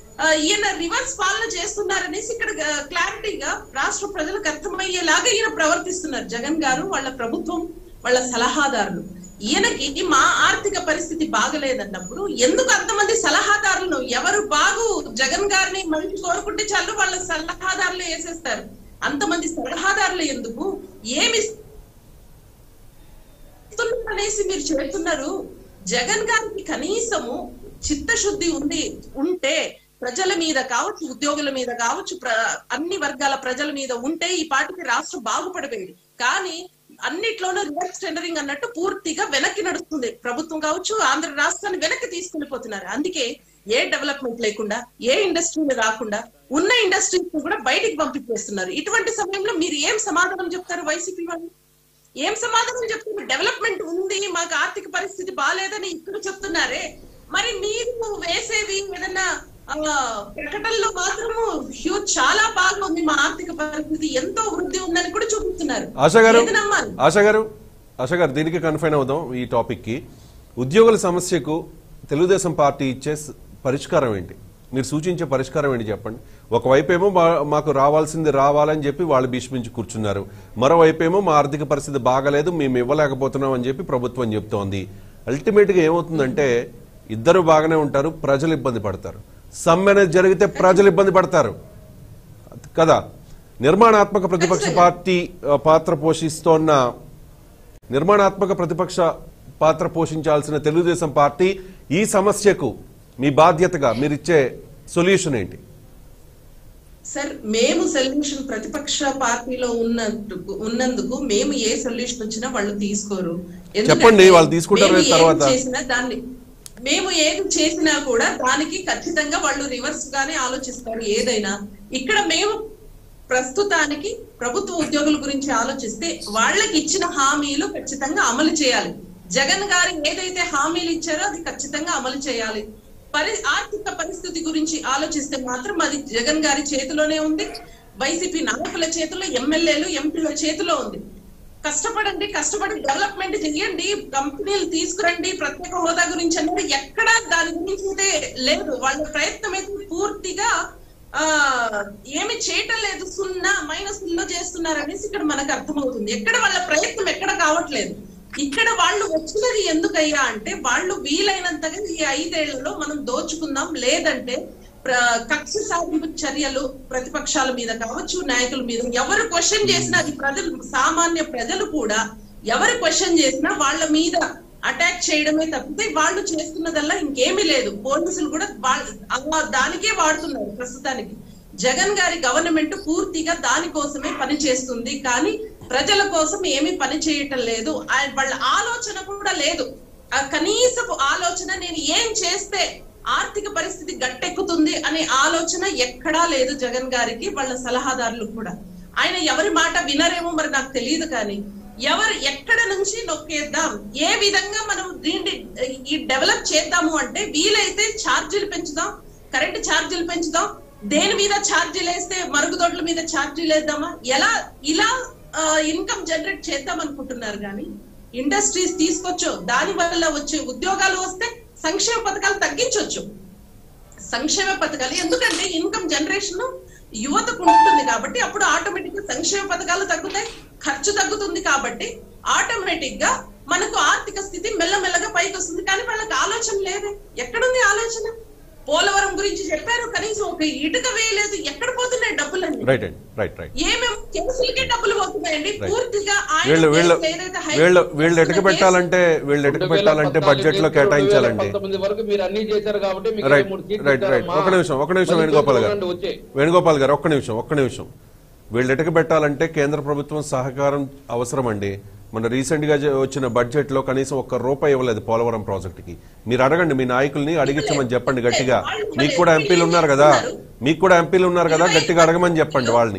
Speaker 4: ఈయన రివర్స్ పాలన చేస్తున్నారనేసి ఇక్కడ క్లారిటీగా రాష్ట్ర ప్రజలకు అర్థమయ్యేలాగా ఈయన ప్రవర్తిస్తున్నారు జగన్ గారు, వాళ్ళ ప్రభుత్వం, వాళ్ళ సలహాదారులు. ఈయనకి మా ఆర్థిక పరిస్థితి బాగలేదన్నప్పుడు ఎందుకు అంతమంది సలహాదారులను, ఎవరు బాగు జగన్ గారిని మంచి కోరుకుంటే చాలు వాళ్ళ సలహాదారులు వేసేస్తారు. అంతమంది సలహాదారులు ఎందుకు, ఏమి అనేసి మీరు చెప్తున్నారు. జగన్ గారికి కనీసము చిత్తశుద్ధి ఉంది ఉంటే ప్రజల మీద కావచ్చు, ఉద్యోగుల మీద కావచ్చు, అన్ని వర్గాల ప్రజల మీద ఉంటే ఈ పార్టీకి రాష్ట్రం బాగుపడిపోయింది. కానీ అన్నిట్లోనూ రివర్స్ టెండరింగ్ అన్నట్టు పూర్తిగా వెనక్కి నడుస్తుంది ప్రభుత్వం కావచ్చు, ఆంధ్ర రాష్ట్రాన్ని వెనక్కి తీసుకుని పోతున్నారు. అందుకే ఏ డెవలప్మెంట్ లేకుండా, ఏ ఇండస్ట్రీలు రాకుండా ఉన్న ఇండస్ట్రీస్ కూడా బయటికి పంపించేస్తున్నారు. ఇటువంటి సమయంలో మీరు ఏం సమాధానం చెప్తారు వైసీపీ వాళ్ళు? ఏం సమాధానం చెప్తున్నారు? డెవలప్మెంట్ ఉంది, మాకు ఆర్థిక పరిస్థితి బాగాలేదని ఇక్కడ చెప్తున్నారే, మరి మీరు వేసేవి ఏదన్నా ప్రకటనలో మాత్రము హ్యూజ్ చాలా బాగుంది, మా ఆర్థిక పరిస్థితి ఎంతో వృద్ధి ఉందని కూడా చూపిస్తున్నారు.
Speaker 1: ఆశా గారు ఆశా గారు ఆశా గారు దీనికి కన్ఫైన్ అవుదాం ఈ టాపిక్ కి. ఉద్యోగుల సమస్యకు తెలుగుదేశం పార్టీ ఇచ్చే పరిష్కారం ఏంటి? మీరు సూచించే పరిష్కారం ఏంటి చెప్పండి. ఒకవైపేమో మాకు రావాల్సింది రావాలని చెప్పి వాళ్ళు భీష్మించి కూర్చున్నారు, మరోవైపేమో మా ఆర్థిక పరిస్థితి బాగలేదు, మేము ఇవ్వలేకపోతున్నాం అని చెప్పి ప్రభుత్వం చెప్తోంది. అల్టిమేట్ గా ఏమవుతుందంటే ఇద్దరు బాగానే ఉంటారు, ప్రజలు ఇబ్బంది పడతారు. సమ్మె అనేది జరిగితే ప్రజలు ఇబ్బంది పడతారు కదా. నిర్మాణాత్మక ప్రతిపక్ష పార్టీ పాత్ర పోషిస్తోన్న నిర్మాణాత్మక ప్రతిపక్ష పాత్ర పోషించాల్సిన తెలుగుదేశం పార్టీ ఈ సమస్యకు మీ బాధ్యతగా మీరిచ్చే సొల్యూషన్ ఏంటి?
Speaker 4: సార్, మేము సొల్యూషన్ ప్రతిపక్ష పార్టీలో ఉన్నందుకు ఉన్నందుకు మేము ఏ సొల్యూషన్ వచ్చినా వాళ్ళు తీసుకోరు.
Speaker 1: చెప్పండి, వాళ్ళు తీసుకుంటారు తర్వాత
Speaker 4: చేసినా దాన్ని మేము ఏది చేసినా కూడా దానికి ఖచ్చితంగా వాళ్ళు రివర్స్ గానే ఆలోచిస్తారు ఏదైనా. ఇక్కడ మేము ప్రస్తుతానికి ప్రభుత్వ ఉద్యోగుల గురించి ఆలోచిస్తే వాళ్ళకి ఇచ్చిన హామీలు ఖచ్చితంగా అమలు చేయాలి. జగన్ గారు ఏదైతే హామీలు ఇచ్చారో అది ఖచ్చితంగా అమలు చేయాలి. పరి ఆర్థిక పరిస్థితి గురించి ఆలోచిస్తే మాత్రం అది జగన్ గారి చేతిలోనే ఉంది, వైసీపీ నాయకుల చేతిలో, ఎమ్మెల్యేలు ఎంపీల చేతిలో ఉంది. కష్టపడండి, కష్టపడి డెవలప్మెంట్ చేయండి, కంపెనీలు తీసుకురండి, ప్రత్యేక హోదా గురించి అనేది ఎక్కడా దాని గురించి అయితే లేదు. వాళ్ళ ప్రయత్నం అయితే పూర్తిగా ఆ ఏమి చేయటం లేదు, సున్నా మైనస్ లో చేస్తున్నారు అనేసి ఇక్కడ మనకు అర్థమవుతుంది. ఎక్కడ వాళ్ళ ప్రయత్నం ఎక్కడ కావట్లేదు. ఇక్కడ వాళ్ళు వచ్చినది ఎందుకయ్యా అంటే వాళ్ళు వీలైనంతగా ఈ ఐదేళ్లలో మనం దోచుకుందాం, లేదంటే కక్ష సాధింపు చర్యలు ప్రతిపక్షాల మీద కావచ్చు, నాయకుల మీద ఎవరు క్వశ్చన్ చేసినా, అది ప్రజలు సామాన్య ప్రజలు కూడా ఎవరు క్వశ్చన్ చేసినా వాళ్ళ మీద అటాక్ చేయడమే తప్పితే వాళ్ళు చేస్తున్నదల్లా ఇంకేమీ లేదు. పోలీసులు కూడా దానికే వాడుతున్నారు ప్రస్తుతానికి. జగన్ గారి గవర్నమెంట్ పూర్తిగా దానికోసమే పని చేస్తుంది, కానీ ప్రజల కోసం ఏమీ పని చేయటం లేదు. వాళ్ళ ఆలోచన కూడా లేదు, ఆ కనీసపు ఆలోచన నేను ఏం చేస్తే ఆర్థిక పరిస్థితి గట్టెక్కుతుంది అనే ఆలోచన ఎక్కడా లేదు జగన్ గారికి, వాళ్ళ సలహాదారులు కూడా. ఆయన ఎవరి మాట వినరేమో మరి నాకు తెలియదు, కానీ ఎవరు ఎక్కడ నుంచి నొక్కేద్దాం, ఏ విధంగా మనం దీన్ని ఈ డెవలప్ చేద్దాము అంటే వీలైతే ఛార్జీలు పెంచుదాం, కరెంటు ఛార్జీలు పెంచుదాం, దేని మీద ఛార్జీలు వేస్తే మరుగుదొడ్ల మీద ఛార్జీలు వేద్దామా, ఎలా ఇలా ఇన్కమ్ జనరేట్ చేద్దాం అనుకుంటున్నారు. కానీ ఇండస్ట్రీస్ తీసుకొచ్చు, దాని వల్ల వచ్చే ఉద్యోగాలు వస్తే సంక్షేమ పథకాలు తగ్గించవచ్చు. సంక్షేమ పథకాలు ఎందుకంటే ఇన్కమ్ జనరేషన్ యువతకు ఉంటుంది కాబట్టి అప్పుడు ఆటోమేటిక్ గా సంక్షేమ పథకాలు తగ్గుతాయి, ఖర్చు తగ్గుతుంది. కాబట్టి ఆటోమేటిక్ గా మనకు ఆర్థిక స్థితి మెల్లమెల్లగా పైకి వస్తుంది. కానీ వాళ్ళకి ఆలోచన లేదు. ఎక్కడుంది ఆలోచన? పోలవరం గురించి చెప్పారు, కనీసం ఒక ఇటుక వేయలేదు. ఎక్కడ పోతున్నాయి డబ్బులన్నీ? ఏమేమి కేసులకే డబ్బులు పోతున్నాయండి పూర్తిగా.
Speaker 1: వీళ్ళు ఎటుక పెట్టాలంటే వీళ్ళు ఎటుక పెట్టాలంటే బడ్జెట్ లో కేటాయించాలండి. రైట్ రైట్ ఒక నిమిషం ఒక నిమిషం వేణుగోపాల్ గారు వేణుగోపాల్ గారు ఒక్క నిమిషం ఒక్క నిమిషం వీళ్ళు ఎటుక పెట్టాలంటే కేంద్ర ప్రభుత్వం సహకారం అవసరం అండి. మన రీసెంట్ గా వచ్చిన బడ్జెట్ లో కనీసం ఒక్క రూపాయి ఇవ్వలేదు పోలవరం ప్రాజెక్ట్ కి. మీరు అడగండి, మీ నాయకుల్ని అడిగించమని చెప్పండి గట్టిగా. మీకు కూడా ఎంపీలు ఉన్నారు కదా, మీకు కూడా ఎంపీలు ఉన్నారు కదా, గట్టిగా అడగమని చెప్పండి వాళ్ళని.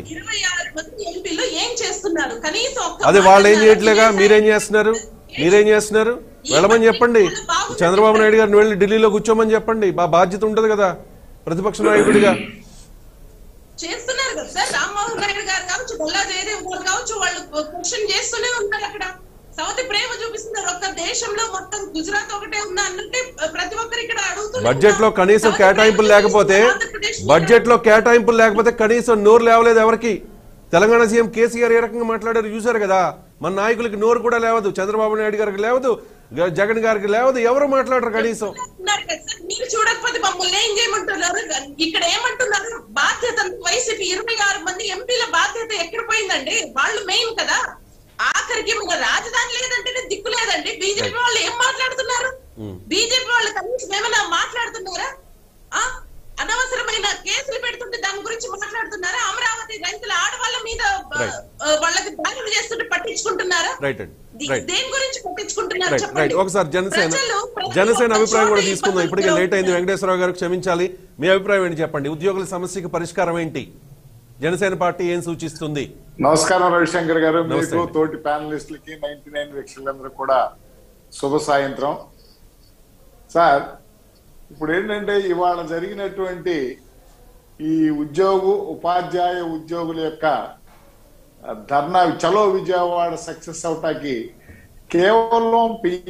Speaker 1: అదే వాళ్ళు ఏం చేయట్లేగా, మీరేం చేస్తున్నారు మీరేం చేస్తున్నారు వెళ్ళమని చెప్పండి. చంద్రబాబు నాయుడు గారిని వెళ్ళి ఢిల్లీలో కూర్చోమని చెప్పండి. మా బాధ్యత ఉంటది కదా ప్రతిపక్ష నాయకుడిగా.
Speaker 4: చేస్తున్నారు కదా సార్, రామ్మోహన్ నాయుడు గారు కావచ్చు, బొల్లా జయదేవ్ గారు కావచ్చు, వాళ్ళు క్వశ్చన్ చేస్తూనే ఉంటారు. అక్కడ సౌతి ప్రేమ చూపిస్తున్నారు. ఒక్క దేశంలో మొత్తం గుజరాత్ ఒకటే ఉందా అంటే ప్రతి ఒక్కరు ఇక్కడ అడుగుతున్నారు.
Speaker 1: బడ్జెట్ లో కనీసం కేటాయింపులు లేకపోతే బడ్జెట్ లో కేటాయింపులు లేకపోతే కనీసం నోరు లేవలేదు ఎవరికి. తెలంగాణ సీఎం కేసీఆర్ ఏ రకంగా మాట్లాడారు చూశారు కదా. మన నాయకులకి నోరు కూడా లేవదు, చంద్రబాబు నాయుడు గారికి లేవదు, జగన్ గారికి లేవదు, ఎవరు మాట్లాడరు కనీసం.
Speaker 4: మీరు చూడకపోతే మమ్మల్ని ఏం చేయమంటున్నారు? ఇక్కడ ఏమంటున్నారు? బాధ్యత వైసీపీ ఇరవై ఆరు మంది ఎంపీల బాధ్యత ఎక్కడ పోయిందండి? వాళ్ళు మెయిన్ కదా. ఆఖరికి మన రాజధాని లేదంటేనే దిక్కు లేదండి. బీజేపీ వాళ్ళు ఏం మాట్లాడుతున్నారు? బీజేపీ వాళ్ళు కనీసం ఏమైనా మాట్లాడుతున్నారా? ఆ అనవసరమైన కేసులు పెడుతుంటే దాని గురించి మాట్లాడుతున్నారా? అమరావతి రైతుల ఆడవాళ్ళ మీద వాళ్ళకి దాడులు చేస్తుంటే పట్టించుకుంటున్నారా? దేని గురించి పట్టించుకుంటున్నారు చెప్పండి.
Speaker 1: ఒకసారి జనసేన జనసేన అభిప్రాయం కూడా తీసుకుందాం. ఇప్పటికే లేట్ అయింది. వెంకటేశ్వరరావు గారు క్షమించాలి, మీ అభిప్రాయం ఏంటి చెప్పండి. ఉద్యోగుల సమస్యకి పరిష్కారం ఏంటి? జనసేన పార్టీ ఏం సూచిస్తుంది?
Speaker 5: నమస్కారం రవిశంకర్ గారు, మీకు తోటి ప్యానలిస్టులకి నైన్టీ నైన్ వీక్షకులందరూ కూడా శుభ సాయంత్రం. సార్, ఇప్పుడు ఏంటంటే ఇవాళ జరిగినటువంటి ఈ ఉద్యోగు ఉపాధ్యాయ ఉద్యోగుల యొక్క ధర్నా చలో విజయవాడ సక్సెస్ అవటానికి కేవలం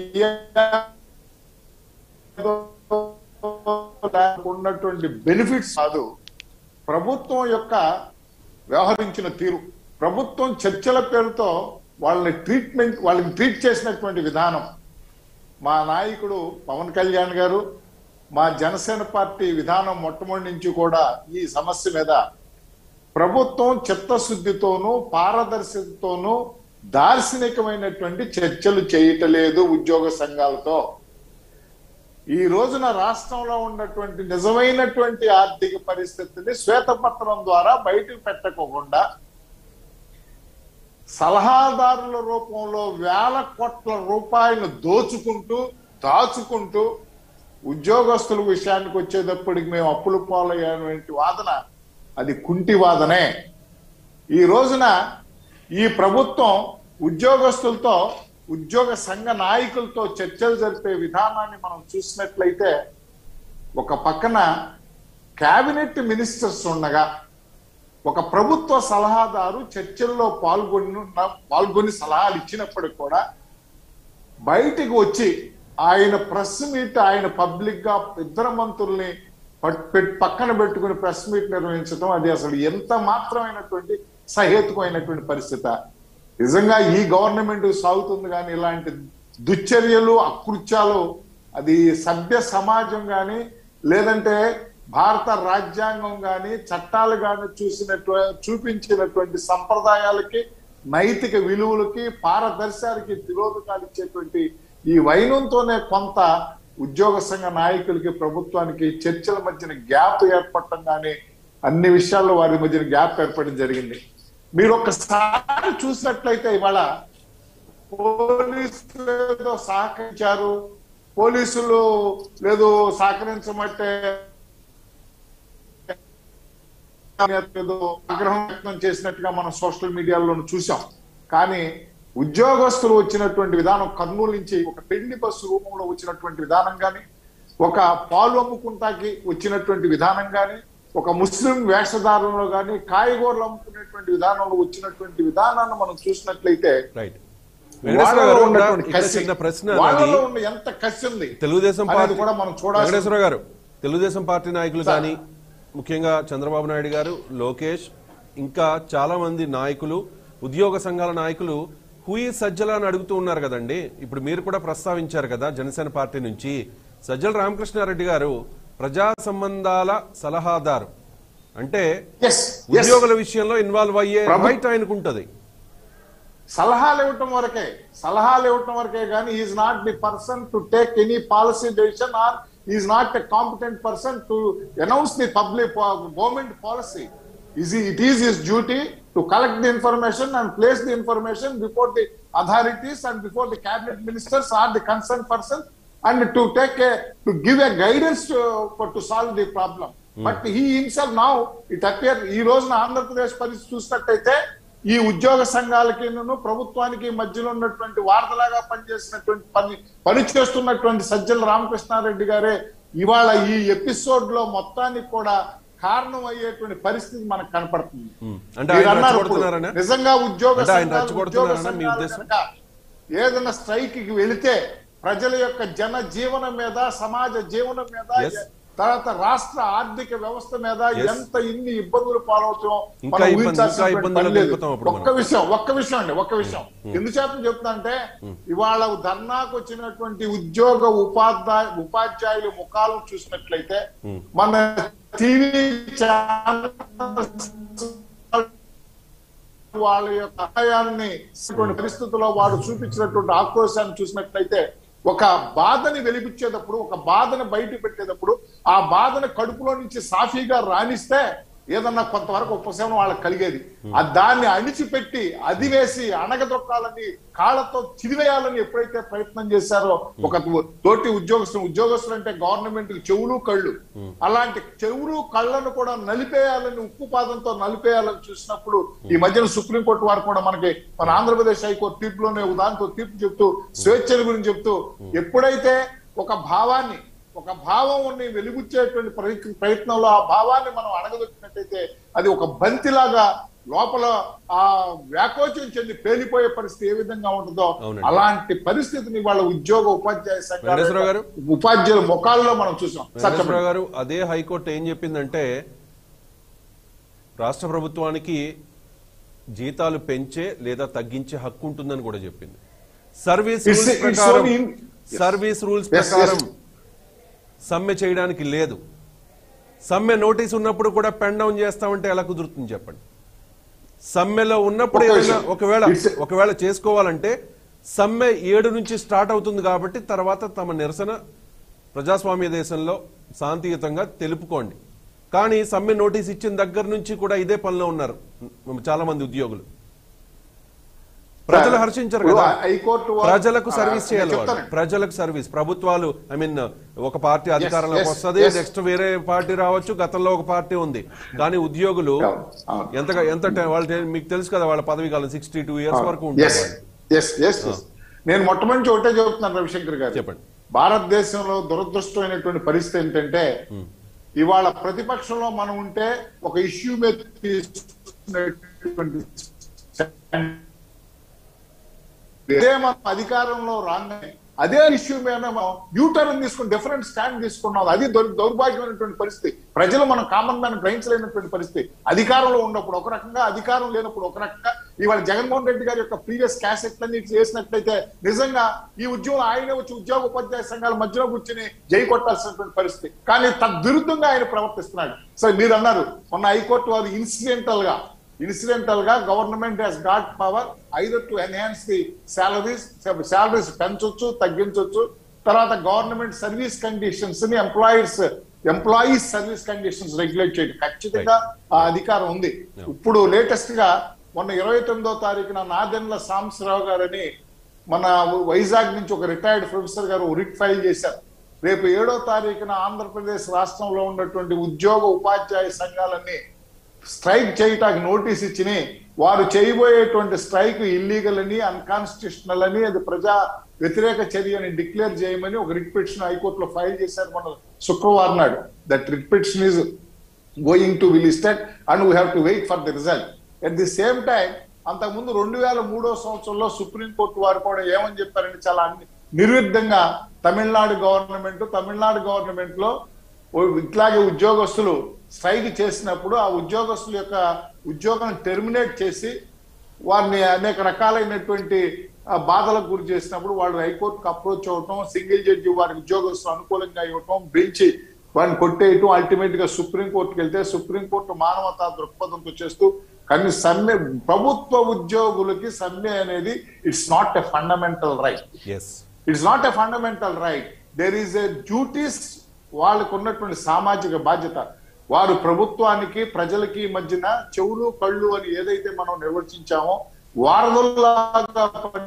Speaker 5: ఉన్నటువంటి బెనిఫిట్స్ కాదు, ప్రభుత్వం యొక్క వ్యవహరించిన తీరు, ప్రభుత్వం చర్చల పేరుతో వాళ్ళని ట్రీట్మెంట్ వాళ్ళని ట్రీట్ చేసినటువంటి విధానం. మా నాయకుడు పవన్ కళ్యాణ్ గారు, మా జనసేన పార్టీ విధానం మొట్టమొదటి నుంచి కూడా ఈ సమస్య మీద ప్రభుత్వం చిత్తశుద్ధితోనూ పారదర్శకతతోనూ దార్శనికమైనటువంటి చర్చలు చేయటలేదు ఉద్యోగ సంఘాలతో. ఈ రోజున రాష్ట్రంలో ఉన్నటువంటి నిజమైనటువంటి ఆర్థిక పరిస్థితిని శ్వేతపత్రం ద్వారా బయటకు పెట్టకోకుండా సలహాదారుల రూపంలో వేల కోట్ల రూపాయలు దోచుకుంటూ దాచుకుంటూ ఉద్యోగస్తుల విషయానికి వచ్చేటప్పటికి మేము అప్పులు పాలయ్యేటువంటి వాదన అది కుంటి వాదనే. ఈ రోజున ఈ ప్రభుత్వం ఉద్యోగస్తులతో ఉద్యోగ సంఘ నాయకులతో చర్చలు జరిపే విధానాన్ని మనం చూసినట్లయితే ఒక పక్కన కేబినెట్ మినిస్టర్స్ ఉండగా ఒక ప్రభుత్వ సలహాదారు చర్చల్లో పాల్గొని పాల్గొని సలహాలు ఇచ్చినప్పటికి కూడా బయటికి వచ్చి ఆయన ప్రెస్ మీట్ ఆయన పబ్లిక్ గా ఇద్దరు మంత్రుల్ని పక్కన పెట్టుకుని ప్రెస్ మీట్ నిర్వహించడం అది అసలు ఎంత మాత్రమైనటువంటి సహేతుకమైనటువంటి పరిస్థితి. నిజంగా ఈ గవర్నమెంట్ సాగుతుంది కానీ ఇలాంటి దుశ్చర్యలు అకృత్యాలు అది సభ్య సమాజం కానీ లేదంటే భారత రాజ్యాంగం కానీ చట్టాలు కానీ చూసినట్టు చూపించినటువంటి సంప్రదాయాలకి నైతిక విలువలకి పారదర్శకానికి తిరోధకాలు ఇచ్చేటువంటి ఈ వైనంతోనే కొంత ఉద్యోగ సంఘ నాయకులకి ప్రభుత్వానికి చర్చల మధ్యన గ్యాప్ ఏర్పడటం కానీ అన్ని విషయాల్లో వారి మధ్యన గ్యాప్ ఏర్పడడం జరిగింది. మీరు ఒక్కసారి చూసినట్లయితే ఇవాళ పోలీసులు ఏదో సహకరించారు, పోలీసులు లేదు సహకరించమంటే ఏదో ఆగ్రహం వ్యక్తం చేసినట్టుగా మనం సోషల్ మీడియాలో చూసాం. కానీ ఉద్యోగస్తులు వచ్చినటువంటి విధానం కర్నూలు నుంచి ఒక పెళ్లి బస్సు రూపంలో వచ్చినటువంటి విధానం కానీ ఒక పాలు అమ్ముకుంటాకి వచ్చినటువంటి విధానం కానీ ఒక ముస్లిం వేషధారంలో కానీ కాయగూరలు అమ్ముకునేటువంటి విధానంలో వచ్చినటువంటి విధానాన్ని మనం చూసినట్లయితే ఎంత కసి ఉంది
Speaker 1: తెలుగుదేశం పార్టీ
Speaker 5: కూడా మనం చూడాలి.
Speaker 1: వెంకటేశ్వర గారు, తెలుగుదేశం పార్టీ నాయకులు కానీ ముఖ్యంగా చంద్రబాబు నాయుడు గారు, లోకేష్, ఇంకా చాలా మంది నాయకులు, ఉద్యోగ సంఘాల నాయకులు హుయి సజ్జల అని అడుగుతూ ఉన్నారు కదండి. ఇప్పుడు మీరు కూడా ప్రస్తావించారు కదా జనసేన పార్టీ నుంచి. సజ్జల రామకృష్ణారెడ్డి గారు ప్రజా సంబంధాల సలహాదారు అంటే ఉద్యోగుల విషయంలో ఇన్వాల్వ్ అయ్యే రైట్ ఆయనకుంటది.
Speaker 5: సలహాలు ఇవ్వటం వరకే సలహాలు ఇవ్వటం వరకే కానీ is not the person to take any policy decision or is not a competent person to announce the public government policy. Is he, it is his duty to collect the information and place the information before the authorities and before the cabinet ministers or the concerned person and to take a, to give a guidance to, for, to solve the problem. Hmm. But he himself now, it appears, ఈ రోజున ఆంధ్రప్రదేశ్ పరిస్థితి చూసినట్టయితే ఈ ఉద్యోగ సంఘాలకి ప్రభుత్వానికి మధ్యలో ఉన్నటువంటి వార్తలాగా పనిచేసినటువంటి పని పని చేస్తున్నటువంటి సజ్జల రామకృష్ణారెడ్డి గారే ఇవాళ ఈ ఎపిసోడ్ లో మొత్తానికి కూడా కారణం అయ్యేటువంటి పరిస్థితి మనకు కనపడుతుంది. నిజంగా ఉద్యోగ ఏదైనా స్ట్రైక్ కి వెళితే ప్రజల యొక్క జన జీవనం మీద సమాజ జీవనం మీద తర్వాత రాష్ట్ర ఆర్థిక వ్యవస్థ మీద
Speaker 1: Yes.
Speaker 5: ఎంత ఇన్ని ఇబ్బందులు పాలవుతామో
Speaker 1: ఇంకా
Speaker 5: మనం
Speaker 1: ఇబ్బంది-
Speaker 5: ఊహించాల్సిన
Speaker 1: ఇంకా ఇబ్బందులకు
Speaker 5: పని లేదు.
Speaker 1: దిగుతాం అప్పుడు
Speaker 5: ఒక్క
Speaker 1: మనం.
Speaker 5: విషయం ఒక్క విషయం అండి ఒక్క విషయం ఎందుచేత చెప్తానంటే ఇవాళ ధర్నాకు వచ్చినటువంటి ఉద్యోగ ఉపాధ్యాయ ఉపాధ్యాయుల ముఖాలను చూసినట్లయితే మన టీవీ ఛానల్ వాళ్ళ యొక్క ఆదాయాన్ని పరిస్థితుల్లో వాడు చూపించినటువంటి ఆక్రోశాన్ని చూసినట్లయితే ఒక బాధని వెలిపించేటప్పుడు ఒక బాధను బయట పెట్టేటప్పుడు ఆ బాధను కడుపులో నుంచి సాఫీగా రాణిస్తే ఏదన్నా కొంతవరకు ఉపశమనం వాళ్ళకి కలిగేది ఆ దాన్ని అణిచిపెట్టి అది వేసి అణగదొక్కాలని కాళ్ళతో చిరివేయాలని ఎప్పుడైతే ప్రయత్నం చేశారో ఒక తోటి ఉద్యోగస్తులు ఉద్యోగస్తులు అంటే గవర్నమెంట్ చెవులు కళ్ళు అలాంటి చెవులు కళ్ళను కూడా నలిపేయాలని ఉక్కు పాదంతో నలిపేయాలని చూసినప్పుడు ఈ మధ్యన సుప్రీంకోర్టు వారు కూడా మనకి మన ఆంధ్రప్రదేశ్ హైకోర్టు తీర్పులోనే ఉదాహరణతో తీర్పు చెప్తూ స్వేచ్ఛల గురించి చెప్తూ ఎప్పుడైతే ఒక భావాన్ని ఒక భావం వెలుగుచ్చేటువంటి ప్రయత్నంలో ఆ భావాన్ని మనం అడగదొచ్చినట్టయితే అది ఒక బంతిలాగా లోపల ఆ వ్యాకోచం చెంది పేలిపోయే పరిస్థితి ఏ విధంగా ఉంటుందో అలాంటి పరిస్థితిని వాళ్ళ ఉద్యోగ ఉపాధ్యాయ సంఘాలు ఉపాధ్యాయుల ముఖాల్లో మనం చూసాం.
Speaker 1: సత్యప్రభు గారు అదే హైకోర్టు ఏం చెప్పిందంటే రాష్ట్ర ప్రభుత్వానికి జీతాలు పెంచే లేదా తగ్గించే హక్కు ఉంటుందని కూడా చెప్పింది. సర్వీస్ రూల్స్ ప్రకారం సర్వీస్ రూల్స్ ప్రకారం సమ్మె చేయడానికి లేదు. సమ్మె నోటీస్ ఉన్నప్పుడు కూడా పెన్ డౌన్ చేస్తామంటే ఎలా కుదురుతుంది చెప్పండి? సమ్మెలో ఉన్నప్పుడు ఏదైనా ఒకవేళ ఒకవేళ చేసుకోవాలంటే సమ్మె ఏడు నుంచి స్టార్ట్ అవుతుంది కాబట్టి తర్వాత తమ నిరసన ప్రజాస్వామ్య దేశంలో శాంతియుతంగా తెలుపుకోండి. కానీ సమ్మె నోటీస్ ఇచ్చిన దగ్గర నుంచి కూడా ఇదే పనిలో ఉన్నారు చాలా మంది ఉద్యోగులు. ప్రజలు హర్షించరు కదా, ప్రజలకు సర్వీస్ చేయాలి, ప్రజలకు సర్వీస్. ప్రభుత్వాలు ఐ మీన్ ఒక పార్టీ అధికారంలోకి వస్తుంది, నెక్స్ట్ వేరే పార్టీ రావచ్చు, గతంలో ఒక పార్టీ ఉంది, కానీ ఉద్యోగులు ఎంత ఎంత వాళ్ళు మీకు తెలుసు కదా వాళ్ళ పదవి కాలం సిక్స్టీ టూ ఇయర్స్ వరకు ఉంటుంది.
Speaker 5: నేను మొట్టమొదటి ఒకటే చెబుతున్నాను రవిశంకర్ గారు, చెప్పండి. భారతదేశంలో దురదృష్టమైనటువంటి పరిస్థితి ఏంటంటే ఇవాళ ప్రతిపక్షంలో మనం ఉంటే ఒక ఇష్యూ మీద తీసుకునేటువంటి ఇదే మనం అధికారంలో రాగానే అదే ఇష్యూ మీద మనం యూటర్న్ తీసుకుని డిఫరెంట్ స్టాండ్ తీసుకున్నాం. అది దౌర్భాగ్యమైనటువంటి పరిస్థితి. ప్రజలు మనం కామన్ మ్యాన్ గ్రహించలేనటువంటి పరిస్థితి. అధికారంలో ఉన్నప్పుడు ఒక రకంగా, అధికారం లేనప్పుడు ఒక రకంగా. ఇవాళ జగన్మోహన్ రెడ్డి గారి యొక్క ప్రీవియస్ క్యాసెట్లన్నీ చేసినట్లయితే నిజంగా ఈ ఉద్యోగం ఆయనే వచ్చి ఉద్యోగ ఉపాధ్యాయ సంఘాల మధ్యలో కూర్చొని జై కొట్టాల్సినటువంటి పరిస్థితి. కానీ తద్విరుద్ధంగా ఆయన ప్రవర్తిస్తున్నాడు. సో మీరు అన్నారు మొన్న హైకోర్టు వారు ఇన్సిడెంటల్ గా ఇన్సిడెంటల్ గా government has got power either to enhance the salaries salaries పెంచొచ్చు, తగ్గించవచ్చు. తర్వాత గవర్నమెంట్ సర్వీస్ కండిషన్స్ ని employees employees service conditions regulate చేయడం ఖచ్చితంగా ఆ అధికారం ఉంది. ఇప్పుడు లేటెస్ట్ గా మొన్న ఇరవై తొమ్మిదో తారీఖున నాదెండ్ల సాంబశివరావు గారని మన వైజాగ్ నుంచి ఒక retired professor garu writ file చేశారు. రేపు ఏడో తారీఖున ఆంధ్రప్రదేశ్ రాష్ట్రంలో ఉన్నటువంటి ఉద్యోగ ఉపాధ్యాయ సంఘాలన్నీ స్ట్రైక్ చేయటానికి నోటీస్ ఇచ్చిన వారు చేయబోయేటువంటి స్ట్రైక్ ఇల్లీగల్ అని, అన్కాన్స్టిట్యూషనల్ అని, అది ప్రజా వ్యతిరేక చర్య అని డిక్లేర్ చేయమని ఒక రిట్ పిటిషన్ హైకోర్టులో ఫైల్ చేశారు మన శుక్రవారం నాడు. That writ petition is going to be listed and we have to wait for the result. At the same time అంతకుముందు రెండు వేల మూడో సంవత్సరంలో సుప్రీంకోర్టు వారు కూడా ఏమని చెప్పారంటే చాలా నిర్విఘ్నంగా తమిళనాడు గవర్నమెంట్ తమిళనాడు గవర్నమెంట్ లో ఇట్లాగే ఉద్యోగస్తులు స్ట్రైక్ చేసినప్పుడు ఆ ఉద్యోగస్తుల యొక్క ఉద్యోగం టెర్మినేట్ చేసి వారిని అనేక రకాలైనటువంటి బాధలకు గురి చేసినప్పుడు వాళ్ళు హైకోర్టుకు అప్రోచ్ అవటం, సింగిల్ జడ్జి వారి ఉద్యోగస్తులు అనుకూలంగా ఇవ్వటం, బెంచ్ వారిని కొట్టేయటం, అల్టిమేట్ గా సుప్రీంకోర్టుకు వెళ్తే సుప్రీంకోర్టు మానవతా దృక్పథంతో చేస్తూ కానీ సమ్మె ప్రభుత్వ ఉద్యోగులకి సమ్మె అనేది it's not a fundamental right. It's not a fundamental right. There is a duties. వాళ్ళకు ఉన్నటువంటి సామాజిక బాధ్యత. వారు ప్రభుత్వానికి ప్రజలకి మధ్యన చెవులు కళ్ళు అని ఏదైతే మనం నిర్వచించామో వారధుల్లాగా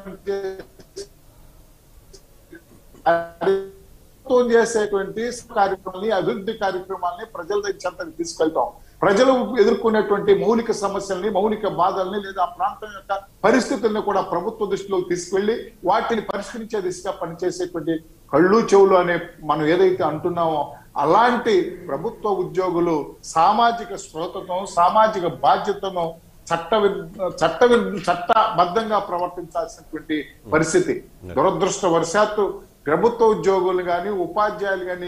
Speaker 5: చేసేటువంటి కార్యక్రమాన్ని, అభివృద్ధి కార్యక్రమాల్ని ప్రజల దగ్గర తీసుకెళ్తాం. ప్రజలు ఎదుర్కొనేటువంటి మౌలిక సమస్యల్ని, మౌలిక బాధల్ని లేదా ఆ ప్రాంతం యొక్క పరిస్థితుల్ని కూడా ప్రభుత్వ దృష్టిలోకి తీసుకెళ్లి వాటిని పరిష్కరించే దిశగా పనిచేసేటువంటి కళ్ళు చెవులు అనే మనం ఏదైతే అంటున్నామో అలాంటి ప్రభుత్వ ఉద్యోగులు సామాజిక స్పృహతో, సామాజిక బాధ్యతను చట్ట చట్ట చట్టబద్ధంగా ప్రవర్తించాల్సినటువంటి పరిస్థితి. దురదృష్టవశాత్తు ప్రభుత్వ ఉద్యోగులు గాని, ఉపాధ్యాయులు గాని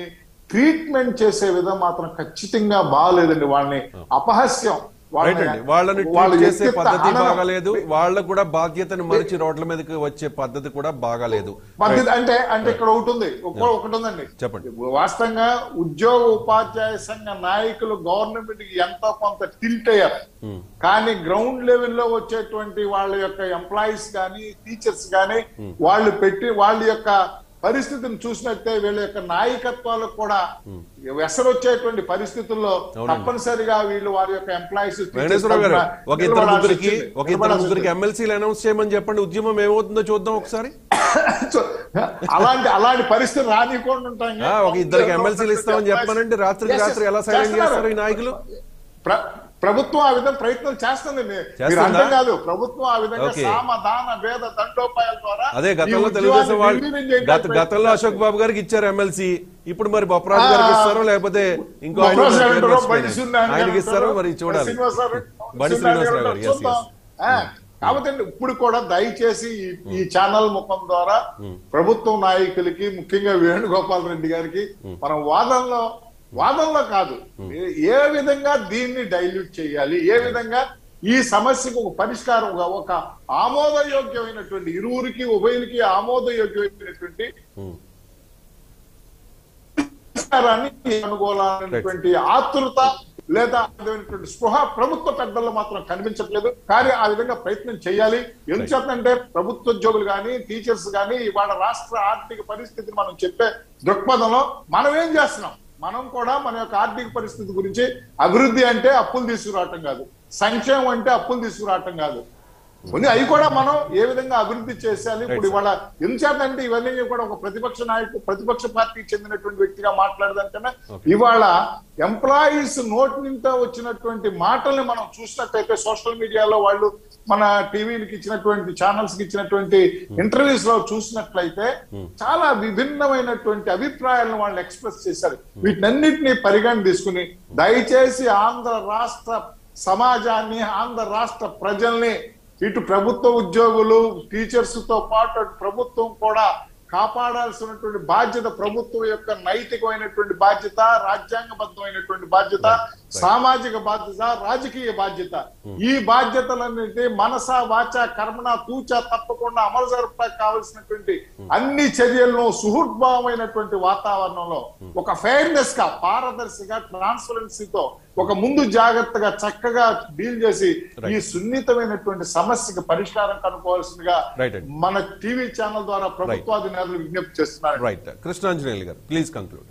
Speaker 5: ట్రీట్మెంట్ చేసే విధం మాత్రం ఖచ్చితంగా బాగాలేదండి. వాళ్ళని అపహాస్యం,
Speaker 1: వాళ్ళని ట్రీట్ చేసే పద్ధతి బాగాలేదు, వాళ్ళకు కూడా బాధ్యతను మరిచి రోడ్ల మీదకి వచ్చే పద్ధతి కూడా బాగాలేదు.
Speaker 5: పద్ధతి అంటే అంటే ఇక్కడ ఒకటి ఉంది, ఒకటి ఉందండి.
Speaker 1: చెప్పండి.
Speaker 5: వాస్తవంగా ఉద్యోగ ఉపాధ్యాయ సంఘ నాయకులు గవర్నమెంట్ కి ఎంతో కొంత టిల్ట్ అయ్యారు. కానీ గ్రౌండ్ లెవెల్లో వచ్చేటువంటి వాళ్ళ యొక్క ఎంప్లాయీస్ కానీ టీచర్స్ కానీ వాళ్ళు పెట్టి వాళ్ళ యొక్క పరిస్థితిని చూసినట్టే వీళ్ళ యొక్క నాయకత్వాలకు కూడా వెసరు వచ్చేటువంటి పరిస్థితుల్లో తప్పనిసరిగా వీళ్ళు వారి యొక్క ఎంప్లాయీస్
Speaker 1: ఒక ఇద్దరు ముగ్గురికి ఒక ఇద్దరు ముగ్గురికి ఎమ్మెల్సీలు అనౌన్స్ చేయమని చెప్పండి, ఉద్యమం ఏమవుతుందో చూద్దాం ఒకసారి.
Speaker 5: అలాంటి అలాంటి పరిస్థితి రానికుండా ఉంటాం.
Speaker 1: ఒక ఇద్దరికి ఎమ్మెల్సీలు ఇస్తామని చెప్పానంటే రాత్రికి రాత్రి ఎలా సైలెంట్ చేస్తారు ఈ నాయకులు?
Speaker 5: ప్రభుత్వం ఆ విధంగా ప్రయత్నం చేస్తుంది, మీరు అర్థం కాదు. ప్రభుత్వం ఆ విధంగా సామధాన భేద దండోపాయాల ద్వారా
Speaker 1: అదే గతంలో తెలుగుదేశం వాళ్ళు గతంలో అశోక్ బాబు గారికి ఇచ్చారు ఎమ్మెల్సీ, ఇప్పుడు మరి బొప్పరాజు గారికి ఇస్తారో లేకపోతే ఇంకో ఆయనకి ఇస్తారో మరి చూడాలి. బండి శ్రీనివాసరావు గారు.
Speaker 5: కాబట్టి ఇప్పుడు కూడా దయచేసి ఈ ఛానల్ ముఖం ద్వారా ప్రభుత్వం నాయకులకి, ముఖ్యంగా వేణుగోపాల్ రెడ్డి గారికి మనం వాదనలో వాదనలో కాదు, ఏ విధంగా దీన్ని డైల్యూట్ చేయాలి, ఏ విధంగా ఈ సమస్యకు ఒక పరిష్కారం, ఒక ఆమోదయోగ్యమైనటువంటి ఇరువురికి ఉభయులకి ఆమోదయోగ్యమైనటువంటి పరిష్కారాన్ని అనుకూలమైనటువంటి ఆతృత లేదా స్పృహ ప్రభుత్వ పెద్దల్లో మాత్రం కనిపించట్లేదు. కానీ ఆ విధంగా ప్రయత్నం చేయాలి. ఎందుచేతంటే ప్రభుత్వ ఉద్యోగులు కానీ టీచర్స్ కానీ ఇవాళ రాష్ట్ర ఆర్థిక పరిస్థితిని మనం చెప్పే దృక్పథంలో మనం ఏం చేస్తున్నాం, మనం కూడా మన యొక్క ఆర్థిక పరిస్థితి గురించి అభివృద్ధి అంటే అప్పులు తీసుకురావటం కాదు, సంక్షేమం అంటే అప్పులు తీసుకురావటం కాదు, కొన్ని అవి కూడా మనం ఏ విధంగా అభివృద్ధి చేసేయాలి. ఇప్పుడు ఇవాళ ఎందుచేతంటే ఇవన్నీ కూడా ఒక ప్రతిపక్ష నాయకుడు ప్రతిపక్ష పార్టీకి చెందినటువంటి వ్యక్తిగా మాట్లాడదంటేనే ఇవాళ ఎంప్లాయీస్ నోటి నిండా వచ్చినటువంటి మాటల్ని మనం చూసినట్టయితే సోషల్ మీడియాలో వాళ్ళు మన టీవీలకు ఇచ్చినటువంటి ఛానల్స్ కి ఇచ్చినటువంటి ఇంటర్వ్యూస్ లో చూసినట్లయితే చాలా విభిన్నమైనటువంటి అభిప్రాయాలను వాళ్ళు ఎక్స్ప్రెస్ చేశారు. వీటన్నిటిని పరిగణ తీసుకుని దయచేసి ఆంధ్ర రాష్ట్ర సమాజాన్ని, ఆంధ్ర రాష్ట్ర ప్రజల్ని, ఇటు ప్రభుత్వ ఉద్యోగులు టీచర్స్ తో పాటు అటు ప్రభుత్వం కూడా కాపాడాల్సినటువంటి బాధ్యత, ప్రభుత్వం యొక్క నైతికమైనటువంటి బాధ్యత, రాజ్యాంగబద్ధమైనటువంటి బాధ్యత, సామాజిక బాధ్యత, రాజకీయ బాధ్యత. ఈ బాధ్యతలన్నింటి మనస వాచ కర్మణ తూచ తప్పకుండా అమలు జరప కావలసినటువంటి అన్ని చర్యలను సుహృద్భావమైనటువంటి వాతావరణంలో ఒక ఫెయిర్నెస్ గా, పారదర్శిగా, ట్రాన్స్పరెన్సీతో ఒక ముందు జాగ్రత్తగా చక్కగా డీల్ చేసి ఈ సున్నితమైనటువంటి సమస్యకు పరిష్కారం కనుక్కోవాల్సిందిగా మన టీవీ ఛానల్ ద్వారా ప్రభుత్వాధినేతలు విజ్ఞప్తి చేస్తున్నారు.
Speaker 1: కృష్ణాంజనేయులు గారు ప్లీజ్ కంక్లూడ్.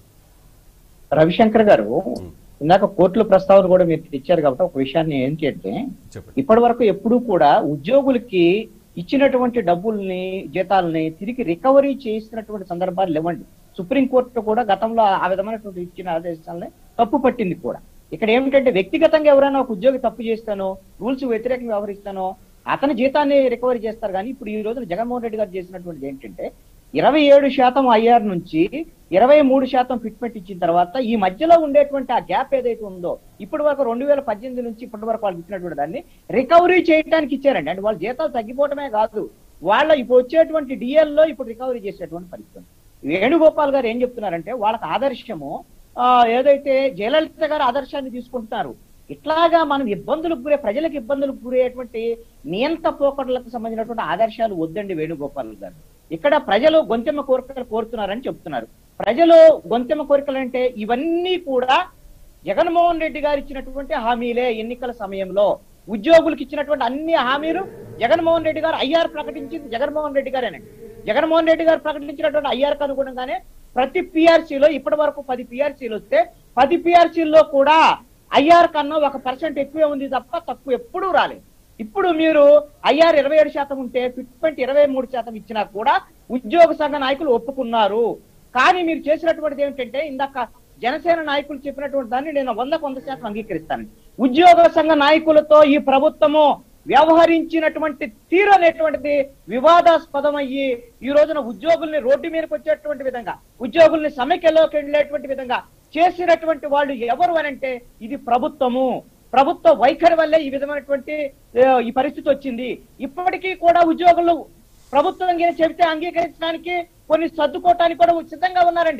Speaker 2: రవిశంకర్ గారు, ఇందాక కోర్టుల ప్రస్తావన కూడా మీరు తెచ్చారు కాబట్టి ఒక విషయాన్ని ఏంటంటే, ఇప్పటి వరకు ఎప్పుడూ కూడా ఉద్యోగులకి ఇచ్చినటువంటి డబ్బుల్ని, జీతాలని తిరిగి రికవరీ చేసినటువంటి సందర్భాలు లేవండి. సుప్రీంకోర్టు కూడా గతంలో ఆ విధమైనటువంటి ఇచ్చిన ఆదేశాలని తప్పు పట్టింది కూడా. ఇక్కడ ఏమిటంటే వ్యక్తిగతంగా ఎవరైనా ఒక ఉద్యోగి తప్పు చేస్తానో, రూల్స్ వ్యతిరేకంగా వ్యవహరిస్తానో అతని జీతాన్ని రికవరీ చేస్తారు. కానీ ఇప్పుడు ఈ రోజున జగన్మోహన్ రెడ్డి గారు చేసినటువంటిది ఏంటంటే ఇరవై ఏడు శాతం ఐఆర్ నుంచి ఇరవై మూడు శాతం ఫిట్మెంట్ ఇచ్చిన తర్వాత ఈ మధ్యలో ఉండేటువంటి ఆ గ్యాప్ ఏదైతే ఉందో ఇప్పటి వరకు రెండు వేల పద్దెనిమిది నుంచి ఇప్పటి వరకు వాళ్ళకి ఇచ్చినటువంటి దాన్ని రికవరీ చేయడానికి ఇచ్చారండి. అంటే వాళ్ళ జీతాలు తగ్గిపోవటమే కాదు, వాళ్ళ ఇప్పుడు వచ్చేటువంటి డిఎల్లో ఇప్పుడు రికవరీ చేసేటువంటి పరిస్థితి. వేణుగోపాల్ గారు ఏం చెప్తున్నారంటే వాళ్ళకి ఆదర్శము ఏదైతే జయలలిత గారు ఆదర్శాన్ని తీసుకుంటున్నారు, ఇట్లాగా మనం ఇబ్బందులకు గురే ప్రజలకు ఇబ్బందులకు గురయ్యేటువంటి నియంత పోకడలకు సంబంధించినటువంటి ఆదర్శాలు వద్దండి వేణుగోపాల్ గారు. ఇక్కడ ప్రజలు గొంతెమ్మ కోరికలు కోరుతున్నారని చెప్తున్నారు. ప్రజలు గొంతెమ్మ కోరికలు అంటే ఇవన్నీ కూడా జగన్మోహన్ రెడ్డి గారు ఇచ్చినటువంటి హామీలే. ఎన్నికల సమయంలో ఉద్యోగులకు ఇచ్చినటువంటి అన్ని హామీలు జగన్మోహన్ రెడ్డి గారు ఐఆర్ ప్రకటించింది జగన్మోహన్ రెడ్డి గారేనండి. జగన్మోహన్ రెడ్డి గారు ప్రకటించినటువంటి ఐఆర్కి అనుగుణంగానే ప్రతి పిఆర్సీలో ఇప్పటి వరకు పది పిఆర్సీలు వస్తే పది పిఆర్సీల్లో కూడా ఐఆర్ కన్నా ఒక పర్సెంట్ ఎక్కువే ఉంది తప్ప తక్కువ ఎప్పుడూ రాలేదు. ఇప్పుడు మీరు ఐఆర్ ఇరవై ఏడు శాతం ఉంటే ఫిట్మెంట్ ఇరవై మూడు శాతం ఇచ్చినా కూడా ఉద్యోగ సంఘ నాయకులు ఒప్పుకున్నారు. కానీ మీరు చేసినటువంటిది ఏమిటంటే ఇందాక జనసేన నాయకులు చెప్పినటువంటి దాన్ని నేను వందకు వంద శాతం అంగీకరిస్తాను. ఉద్యోగ సంఘ నాయకులతో ఈ ప్రభుత్వము వ్యవహరించినటువంటి తీరు అనేటువంటిది వివాదాస్పదమయ్యి ఈ రోజున ఉద్యోగుల్ని రోడ్డు మీదకి వచ్చేటువంటి విధంగా, ఉద్యోగుల్ని సమైక్యలోకి వెళ్ళేటువంటి విధంగా చేసినటువంటి వాళ్ళు ఎవరు అనంటే ఇది ప్రభుత్వము. ప్రభుత్వ వైఖరి వల్లే ఈ విధమైనటువంటి ఈ పరిస్థితి వచ్చింది. ఇప్పటికీ కూడా ఉద్యోగులు ప్రభుత్వం చెబితే అంగీకరించడానికి కొన్ని సర్దుకోవటానికి కూడా సిద్ధంగా ఉన్నారండి.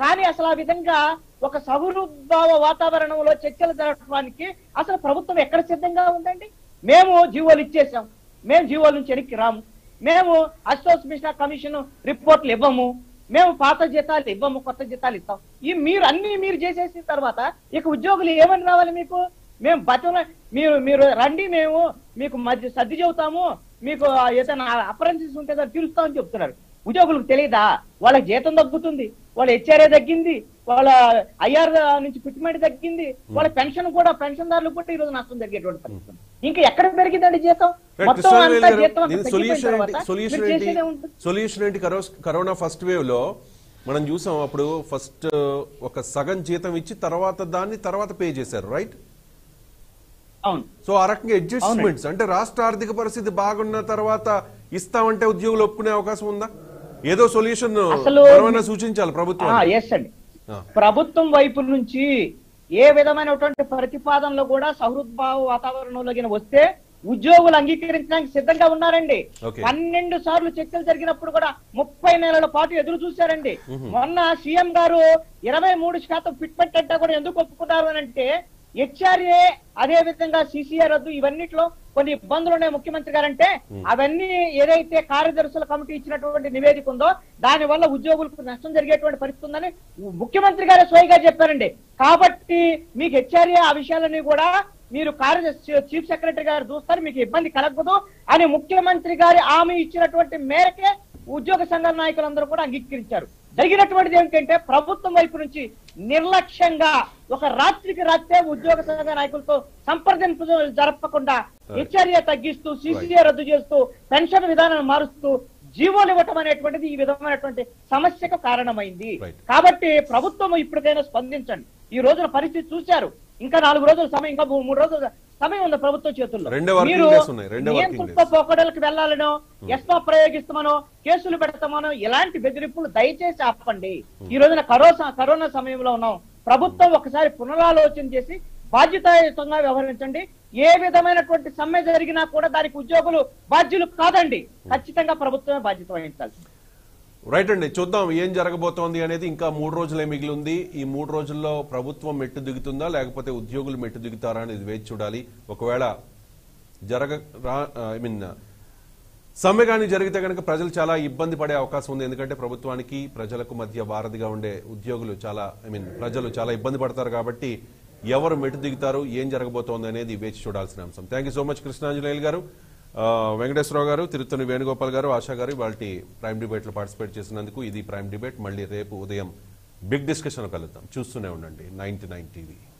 Speaker 2: కానీ అసలు ఆ విధంగా ఒక సహృద్భావ వాతావరణంలో చర్చలు జరపడానికి అసలు ప్రభుత్వం ఎక్కడ సిద్ధంగా ఉందండి? మేము జీవోలు ఇచ్చేసాం, మేము జీవోల నుంచి వెనక్కి రాము, మేము అసోస్ మిశ్రా కమిషన్ రిపోర్ట్లు ఇవ్వము, మేము పాత జీతాలు ఇవ్వము, కొత్త జీతాలు ఇస్తాం. ఈ మీరు అన్ని మీరు చేసేసిన తర్వాత ఇక ఉద్యోగులు ఏమని రావాలి మీకు? మేము బతుల మీరు మీరు రండి, మేము మీకు మధ్య సర్ది చెబుతాము, మీకు ఏదైనా అప్రెంటిస్ ఉంటే దాన్ని తీరుస్తామని చెప్తున్నారు. ఉద్యోగులకు తెలియదా? వాళ్ళ జీతం తగ్గుతుంది, వాళ్ళ హెచ్ఆర్ఏ తగ్గింది, వాళ్ళ ఐఆర్ నుంచి పిట్మెంట్ తగ్గింది, వాళ్ళ పెన్షన్ కూడా పెన్షన్దారులకు కూడా ఈ రోజు నష్టం జరిగేటువంటి పరిస్థితి. ఇంకా ఎక్కడ పెరిగిందండి జీతం? మొత్తం అంతా జీతం అంతా తగ్గిపోయిన తర్వాత మీరు చేసేదే ఉంటుంది.
Speaker 1: సొల్యూషన్ ఏంటి? కరోనా ఫస్ట్ వేవ్ లో మనం చూసాం, అప్పుడు ఫస్ట్ ఒక సగం జీతం ఇచ్చి తర్వాత దాన్ని తర్వాత పే చేశారు, రైట్?
Speaker 2: అవును.
Speaker 1: సో ఆ రకంగా అడ్జస్ట్మెంట్స్ అంటే రాష్ట్ర ఆర్థిక పరిస్థితి బాగున్న తర్వాత ఇస్తామంటే ఉద్యోగులు ఒప్పుకునే అవకాశం ఉందా? ఏదో సొల్యూషన్ సూచించాలి ప్రభుత్వం.
Speaker 2: ఎస్ అండి, ప్రభుత్వం వైపు నుంచి ఏ విధమైనటువంటి ప్రతిపాదనలు కూడా సహృద్భావ వాతావరణంలో వస్తే ఉద్యోగులు అంగీకరించడానికి సిద్ధంగా ఉన్నారండి. పన్నెండు సార్లు చర్చలు జరిగినప్పుడు కూడా ముప్పై నెలల పాటు ఎదురు చూశారండి. మొన్న సీఎం గారు ఇరవై మూడు శాతం ఫిట్మెంట్ అంటే కూడా ఎందుకు ఒప్పుకున్నారు అని అంటే హెచ్ఆర్ఏ అదే విధంగా సిసిఏ రద్దు ఇవన్నిట్లో కొన్ని ఇబ్బందులు ఉన్నాయి ముఖ్యమంత్రి గారంటే అవన్నీ ఏదైతే కార్యదర్శుల కమిటీ ఇచ్చినటువంటి నివేదిక ఉందో దాని వల్ల ఉద్యోగులకు నష్టం జరిగేటువంటి పరిస్థితి ఉందని ముఖ్యమంత్రి గారే స్వయంగా చెప్పారండి. కాబట్టి మీకు హెచ్ఆర్ఏ ఆ విషయాలన్నీ కూడా మీరు కార్యదర్శి చీఫ్ సెక్రటరీ గారు చూస్తారు, మీకు ఇబ్బంది కలగదు అని ముఖ్యమంత్రి గారి హామీ ఇచ్చినటువంటి మేరకే ఉద్యోగ సంఘ నాయకులందరూ కూడా అంగీకరించారు. జరిగినటువంటిది ఏమిటంటే ప్రభుత్వం వైపు నుంచి నిర్లక్ష్యంగా ఒక రాత్రికి రాత్రే ఉద్యోగ సంఘ నాయకులతో సంప్రదింపులు జరపకుండా హెచ్ఆర్ఏ తగ్గిస్తూ సిసిఏ రద్దు చేస్తూ పెన్షన్ విధానాన్ని మారుస్తూ జీవోలు ఇవ్వటం అనేటువంటిది ఈ విధమైనటువంటి సమస్యకు కారణమైంది. కాబట్టి ప్రభుత్వం ఇప్పటికైనా స్పందించండి. ఈ రోజున పరిస్థితి చూశారు, ఇంకా నాలుగు రోజుల సమయం, ఇంకా మూడు రోజుల సమయం ఉంది ప్రభుత్వం చేతుల్లో. మీరు నియంత్రిత పోకడలకు వెళ్లాలనో ఎస్మా ప్రయోగిస్తామనో కేసులు పెడతామనో ఇలాంటి బెదిరింపులు దయచేసి ఆపండి. ఈ రోజున కరోనా కరోనా సమయంలో ఉన్నాం. ప్రభుత్వం ఒకసారి పునరాలోచన చేసి బాధ్యతాయుతంగా వ్యవహరించండి. ఏ విధమైనటువంటి సమ్మె జరిగినా కూడా దానికి ఉద్యోగులు బాధ్యులు కాదండి, ఖచ్చితంగా ప్రభుత్వమే బాధ్యత వహించాలి.
Speaker 1: రైట్ అండి, చూద్దాం ఏం జరగబోతోంది అనేది. ఇంకా మూడు రోజులే మిగిలి ఉంది. ఈ మూడు రోజుల్లో ప్రభుత్వం మెట్టు దిగుతుందా లేకపోతే ఉద్యోగులు మెట్టు దిగుతారా అనేది వేచి చూడాలి. ఒకవేళ జరగ ఐ మీన్ సమ్మె కానీ జరిగితే కనుక ప్రజలు చాలా ఇబ్బంది పడే అవకాశం ఉంది. ఎందుకంటే ప్రభుత్వానికి ప్రజలకు మధ్య వారధిగా ఉండే ఉద్యోగులు చాలా ఐ మీన్ ప్రజలు చాలా ఇబ్బంది పడతారు. కాబట్టి ఎవరు మెట్టు దిగుతారు, ఏం జరగబోతోంది అనేది వేచి చూడాల్సిన అంశం. Thank you so much Krishnanjaneyulu garu, Venkateswara Rao గారు, తిరుత్తని వేణుగోపాల్ గారు, ఆశా గారు వాటి ప్రైమ్ డిబేట్ లో పార్టిసిపేట్ చేసినందుకు. ఇది ప్రైమ్ డిబేట్. మళ్ళీ రేపు ఉదయం బిగ్ డిస్కషన్ కలుద్దాం. చూస్తూనే ఉండండి నైన్టీ నైన్ టీవీ.